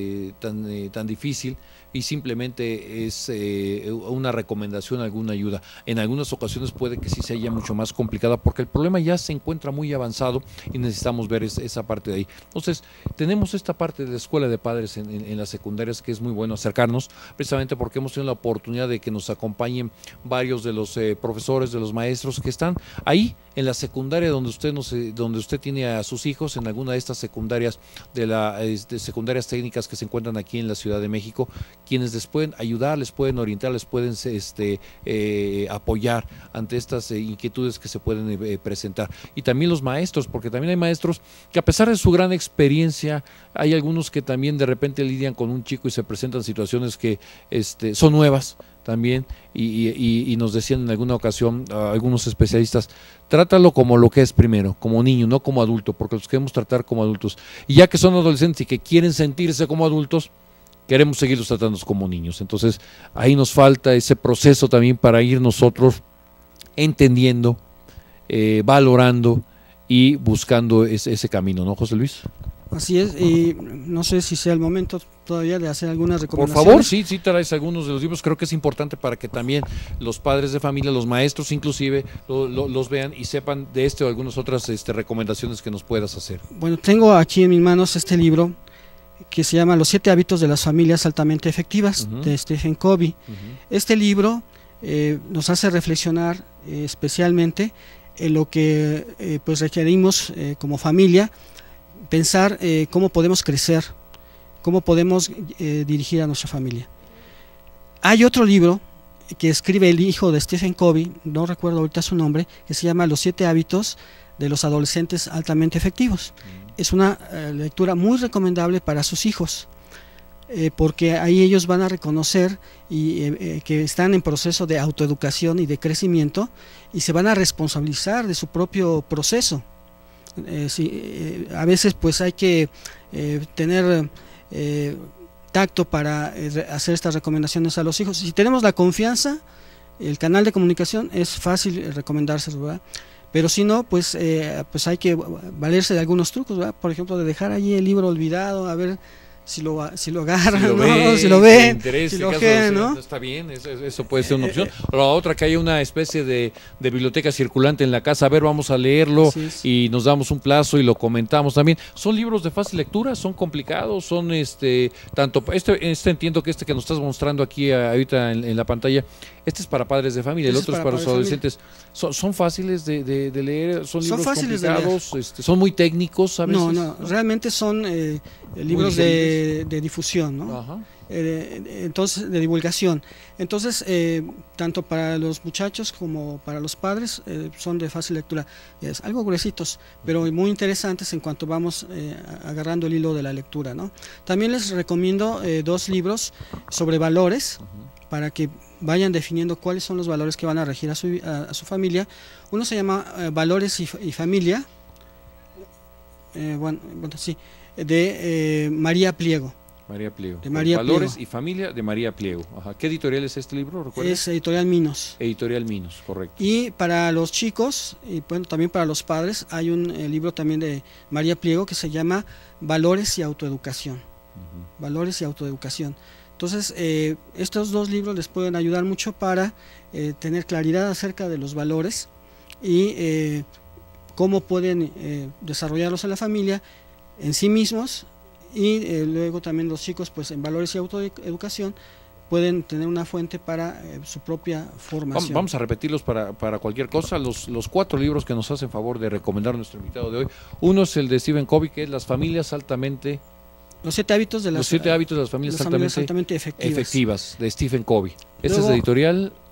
Speaker 3: difícil, y simplemente es una recomendación, alguna ayuda. En algunas ocasiones puede que sí se haya mucho más complicada, porque el problema ya se encuentra muy avanzado y necesitamos ver esa parte de ahí. Entonces, tenemos esta parte de la escuela de padres en las secundarias, que es muy bueno acercarnos, precisamente porque hemos tenido la oportunidad de que nos acompañen varios de los profesores, de los maestros que están ahí en la secundaria donde usted tiene a sus hijos, en alguna de estas secundarias de secundarias técnicas que se encuentran aquí en la Ciudad de México, quienes les pueden ayudar, les pueden orientar, les pueden apoyar ante estas inquietudes que se pueden presentar. Y también los maestros, porque también hay maestros que, a pesar de su gran experiencia, hay algunos que también de repente lidian con un chico y se presentan situaciones que son nuevas también, y nos decían en alguna ocasión algunos especialistas, trátalo como lo que es primero, como niño, no como adulto, porque los queremos tratar como adultos, y ya que son adolescentes y que quieren sentirse como adultos, queremos seguirlos tratando como niños. Entonces ahí nos falta ese proceso también para ir nosotros entendiendo, valorando y buscando ese camino, ¿no, José Luis?
Speaker 4: Así es, y no sé si sea el momento todavía de hacer algunas recomendaciones.
Speaker 3: Por favor, sí traes algunos de los libros, creo que es importante para que también los padres de familia, los maestros inclusive, los vean y sepan de o algunas otras recomendaciones que nos puedas hacer.
Speaker 4: Bueno, tengo aquí en mis manos este libro que se llama Los 7 hábitos de las familias altamente efectivas, de Stephen Covey. Este libro nos hace reflexionar especialmente en lo que pues requerimos como familia, pensar cómo podemos crecer, cómo podemos dirigir a nuestra familia. Hay otro libro que escribe el hijo de Stephen Covey, no recuerdo ahorita su nombre, que se llama Los 7 hábitos de los adolescentes altamente efectivos. Es una lectura muy recomendable para sus hijos, porque ahí ellos van a reconocer que están en proceso de autoeducación y de crecimiento, y se van a responsabilizar de su propio proceso. A veces pues hay que tener tacto para hacer estas recomendaciones a los hijos. Si tenemos la confianza, el canal de comunicación, es fácil recomendárselos, ¿verdad? Pero si no, pues hay que valerse de algunos trucos, ¿verdad? Por ejemplo, de dejar allí el libro olvidado, a ver si lo agarran, si lo ve, si lo ven, ¿no?
Speaker 3: Está bien, eso puede ser una opción. La otra, que haya una especie de biblioteca circulante en la casa, a ver, vamos a leerlo, y nos damos un plazo y lo comentamos también. Son libros de fácil lectura, son complicados, son tanto entiendo que que nos estás mostrando aquí ahorita en la pantalla, este es para padres de familia, el otro es para los adolescentes. Son fáciles de leer, son libros complicados, son muy técnicos a veces.
Speaker 4: No, realmente son libros de difusión, ¿no? Ajá. Entonces, de divulgación. Entonces, tanto para los muchachos como para los padres son de fácil lectura. Es algo gruesitos, pero muy interesantes en cuanto vamos agarrando el hilo de la lectura, ¿no? También les recomiendo 2 libros sobre valores, para que vayan definiendo cuáles son los valores que van a regir a su familia. Uno se llama Valores y Familia, de María Pliego.
Speaker 3: Valores y Familia de María Pliego. Ajá. ¿Qué editorial es este libro? ¿Recuerdas?
Speaker 4: Es Editorial Minos.
Speaker 3: Editorial Minos, correcto.
Speaker 4: Y para los chicos, y bueno, también para los padres, hay un libro también de María Pliego que se llama Valores y Autoeducación. Valores y Autoeducación. Entonces, estos 2 libros les pueden ayudar mucho para tener claridad acerca de los valores y cómo pueden desarrollarlos en la familia, en sí mismos, y luego también los chicos, pues en valores y autoeducación, pueden tener una fuente para su propia formación.
Speaker 3: Vamos a repetirlos para cualquier cosa, los 4 libros que nos hacen favor de recomendar nuestro invitado de hoy. Uno es el de Stephen Covey, que es Las familias altamente...
Speaker 4: Los 7 hábitos de las
Speaker 3: familias altamente efectivas, de Stephen Covey. Este
Speaker 4: luego,
Speaker 3: es de editorial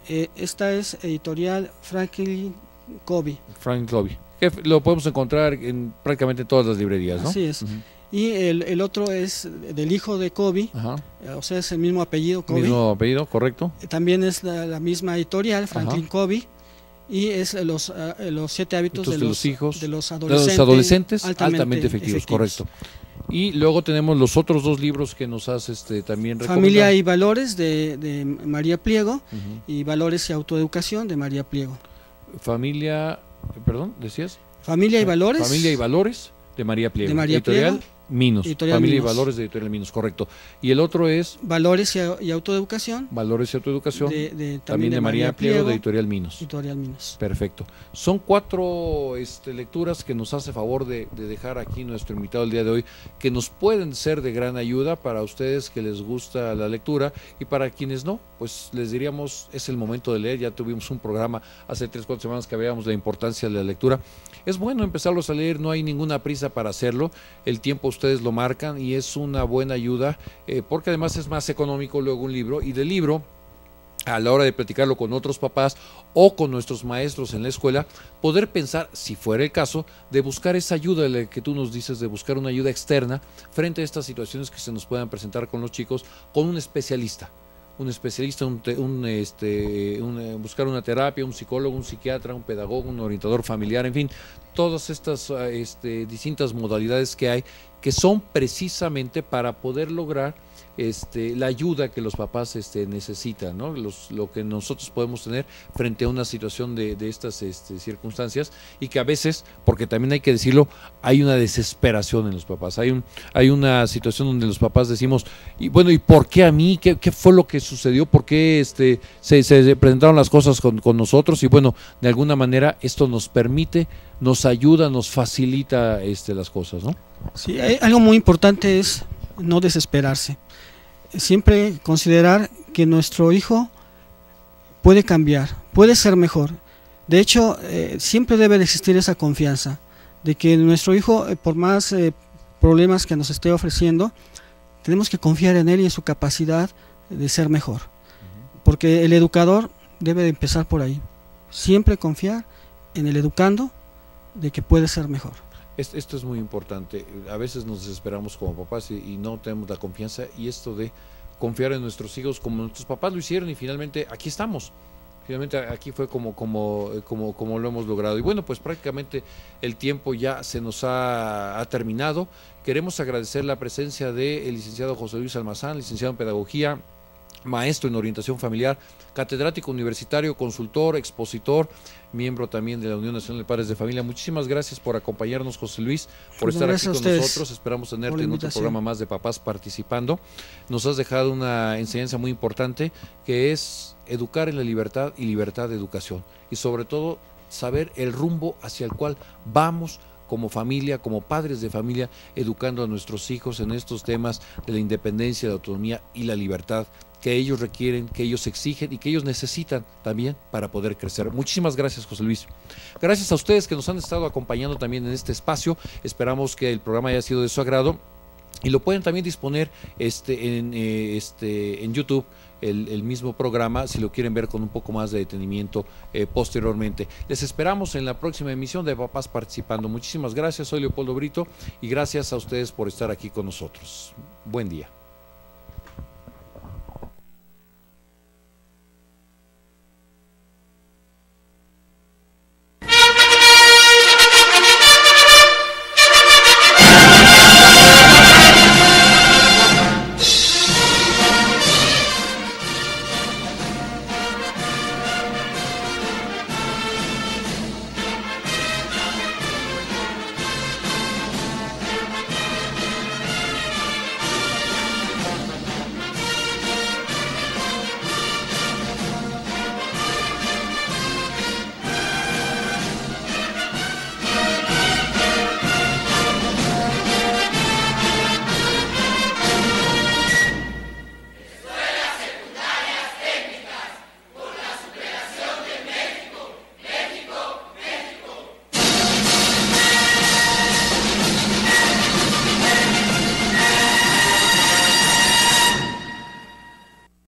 Speaker 4: Esta es editorial Franklin Covey.
Speaker 3: Frank Covey, que lo podemos encontrar en prácticamente todas las librerías, ¿no?
Speaker 4: Así es. Y el otro es del hijo de Covey,
Speaker 3: Ajá.
Speaker 4: O sea, es el mismo apellido, Covey.
Speaker 3: Mismo apellido, correcto.
Speaker 4: También es la misma editorial, Franklin
Speaker 3: Ajá.
Speaker 4: Covey, y es los 7 hábitos de los
Speaker 3: hijos,
Speaker 4: de los
Speaker 3: de los adolescentes altamente efectivos, correcto. Y luego tenemos los otros dos libros que nos has también recomendado.
Speaker 4: Familia y Valores de María Pliego, y Valores y Autoeducación de María Pliego.
Speaker 3: Familia, perdón, ¿decías?
Speaker 4: Familia y Valores.
Speaker 3: Familia y Valores de María Pliego.
Speaker 4: De María
Speaker 3: editorial
Speaker 4: Pliego.
Speaker 3: Minos.
Speaker 4: Editorial
Speaker 3: Familia
Speaker 4: Minos.
Speaker 3: y Valores de Editorial Minos, correcto. Y el otro es
Speaker 4: Valores y Autoeducación.
Speaker 3: Valores y Autoeducación,
Speaker 4: También de
Speaker 3: María Pliego de Editorial Minos.
Speaker 4: Editorial Minos.
Speaker 3: Perfecto. Son 4 lecturas que nos hace favor de dejar aquí nuestro invitado el día de hoy, que nos pueden ser de gran ayuda para ustedes que les gusta la lectura, y para quienes no, pues les diríamos, es el momento de leer. Ya tuvimos un programa hace 3-4 semanas que hablábamos de la importancia de la lectura. Es bueno empezarlos a leer, no hay ninguna prisa para hacerlo, el tiempo ustedes lo marcan y es una buena ayuda, porque además es más económico luego un libro, y del libro, a la hora de platicarlo con otros papás o con nuestros maestros en la escuela, poder pensar, si fuera el caso, de buscar esa ayuda de la que tú nos dices, de buscar una ayuda externa frente a estas situaciones que se nos puedan presentar con los chicos, con un especialista. Buscar una terapia, un psicólogo, un psiquiatra, un pedagogo, un orientador familiar, en fin, todas estas distintas modalidades que hay, que son precisamente para poder lograr la ayuda que los papás necesitan, ¿no? Lo que nosotros podemos tener frente a una situación de estas circunstancias, y que a veces, porque también hay que decirlo, hay una desesperación en los papás, hay una situación donde los papás decimos, y bueno, ¿y por qué a mí? ¿Qué fue lo que sucedió? ¿Por qué se presentaron las cosas con nosotros? Y bueno, de alguna manera esto nos permite, nos ayuda, nos facilita las cosas, ¿no?
Speaker 4: Sí, algo muy importante es no desesperarse. Siempre considerar que nuestro hijo puede cambiar, puede ser mejor. De hecho, siempre debe de existir esa confianza de que nuestro hijo, por más problemas que nos esté ofreciendo, tenemos que confiar en él y en su capacidad de ser mejor. Porque el educador debe de empezar por ahí. Siempre confiar en el educando de que puede ser mejor.
Speaker 3: Esto es muy importante. A veces nos desesperamos como papás y no tenemos la confianza, y esto de confiar en nuestros hijos como nuestros papás lo hicieron, y finalmente aquí estamos. Finalmente aquí fue como lo hemos logrado. Y bueno, pues prácticamente el tiempo ya se nos ha terminado. Queremos agradecer la presencia del licenciado José Luis Almazán, licenciado en Pedagogía, maestro en orientación familiar, catedrático universitario, consultor, expositor, miembro también de la Unión Nacional de Padres de Familia. Muchísimas gracias por acompañarnos, José Luis, por estar aquí con nosotros. Esperamos tenerte en otro programa más de Papás Participando. Nos has dejado una enseñanza muy importante, que es educar en la libertad y libertad de educación, y sobre todo saber el rumbo hacia el cual vamos como familia, como padres de familia, educando a nuestros hijos en estos temas de la independencia, la autonomía y la libertad que ellos requieren, que ellos exigen y que ellos necesitan también para poder crecer. Muchísimas gracias, José Luis. Gracias a ustedes que nos han estado acompañando también en este espacio. Esperamos que el programa haya sido de su agrado, y lo pueden también disponer en YouTube, el mismo programa, si lo quieren ver con un poco más de detenimiento posteriormente. Les esperamos en la próxima emisión de Papás Participando. Muchísimas gracias, soy Leopoldo Brito, y gracias a ustedes por estar aquí con nosotros. Buen día.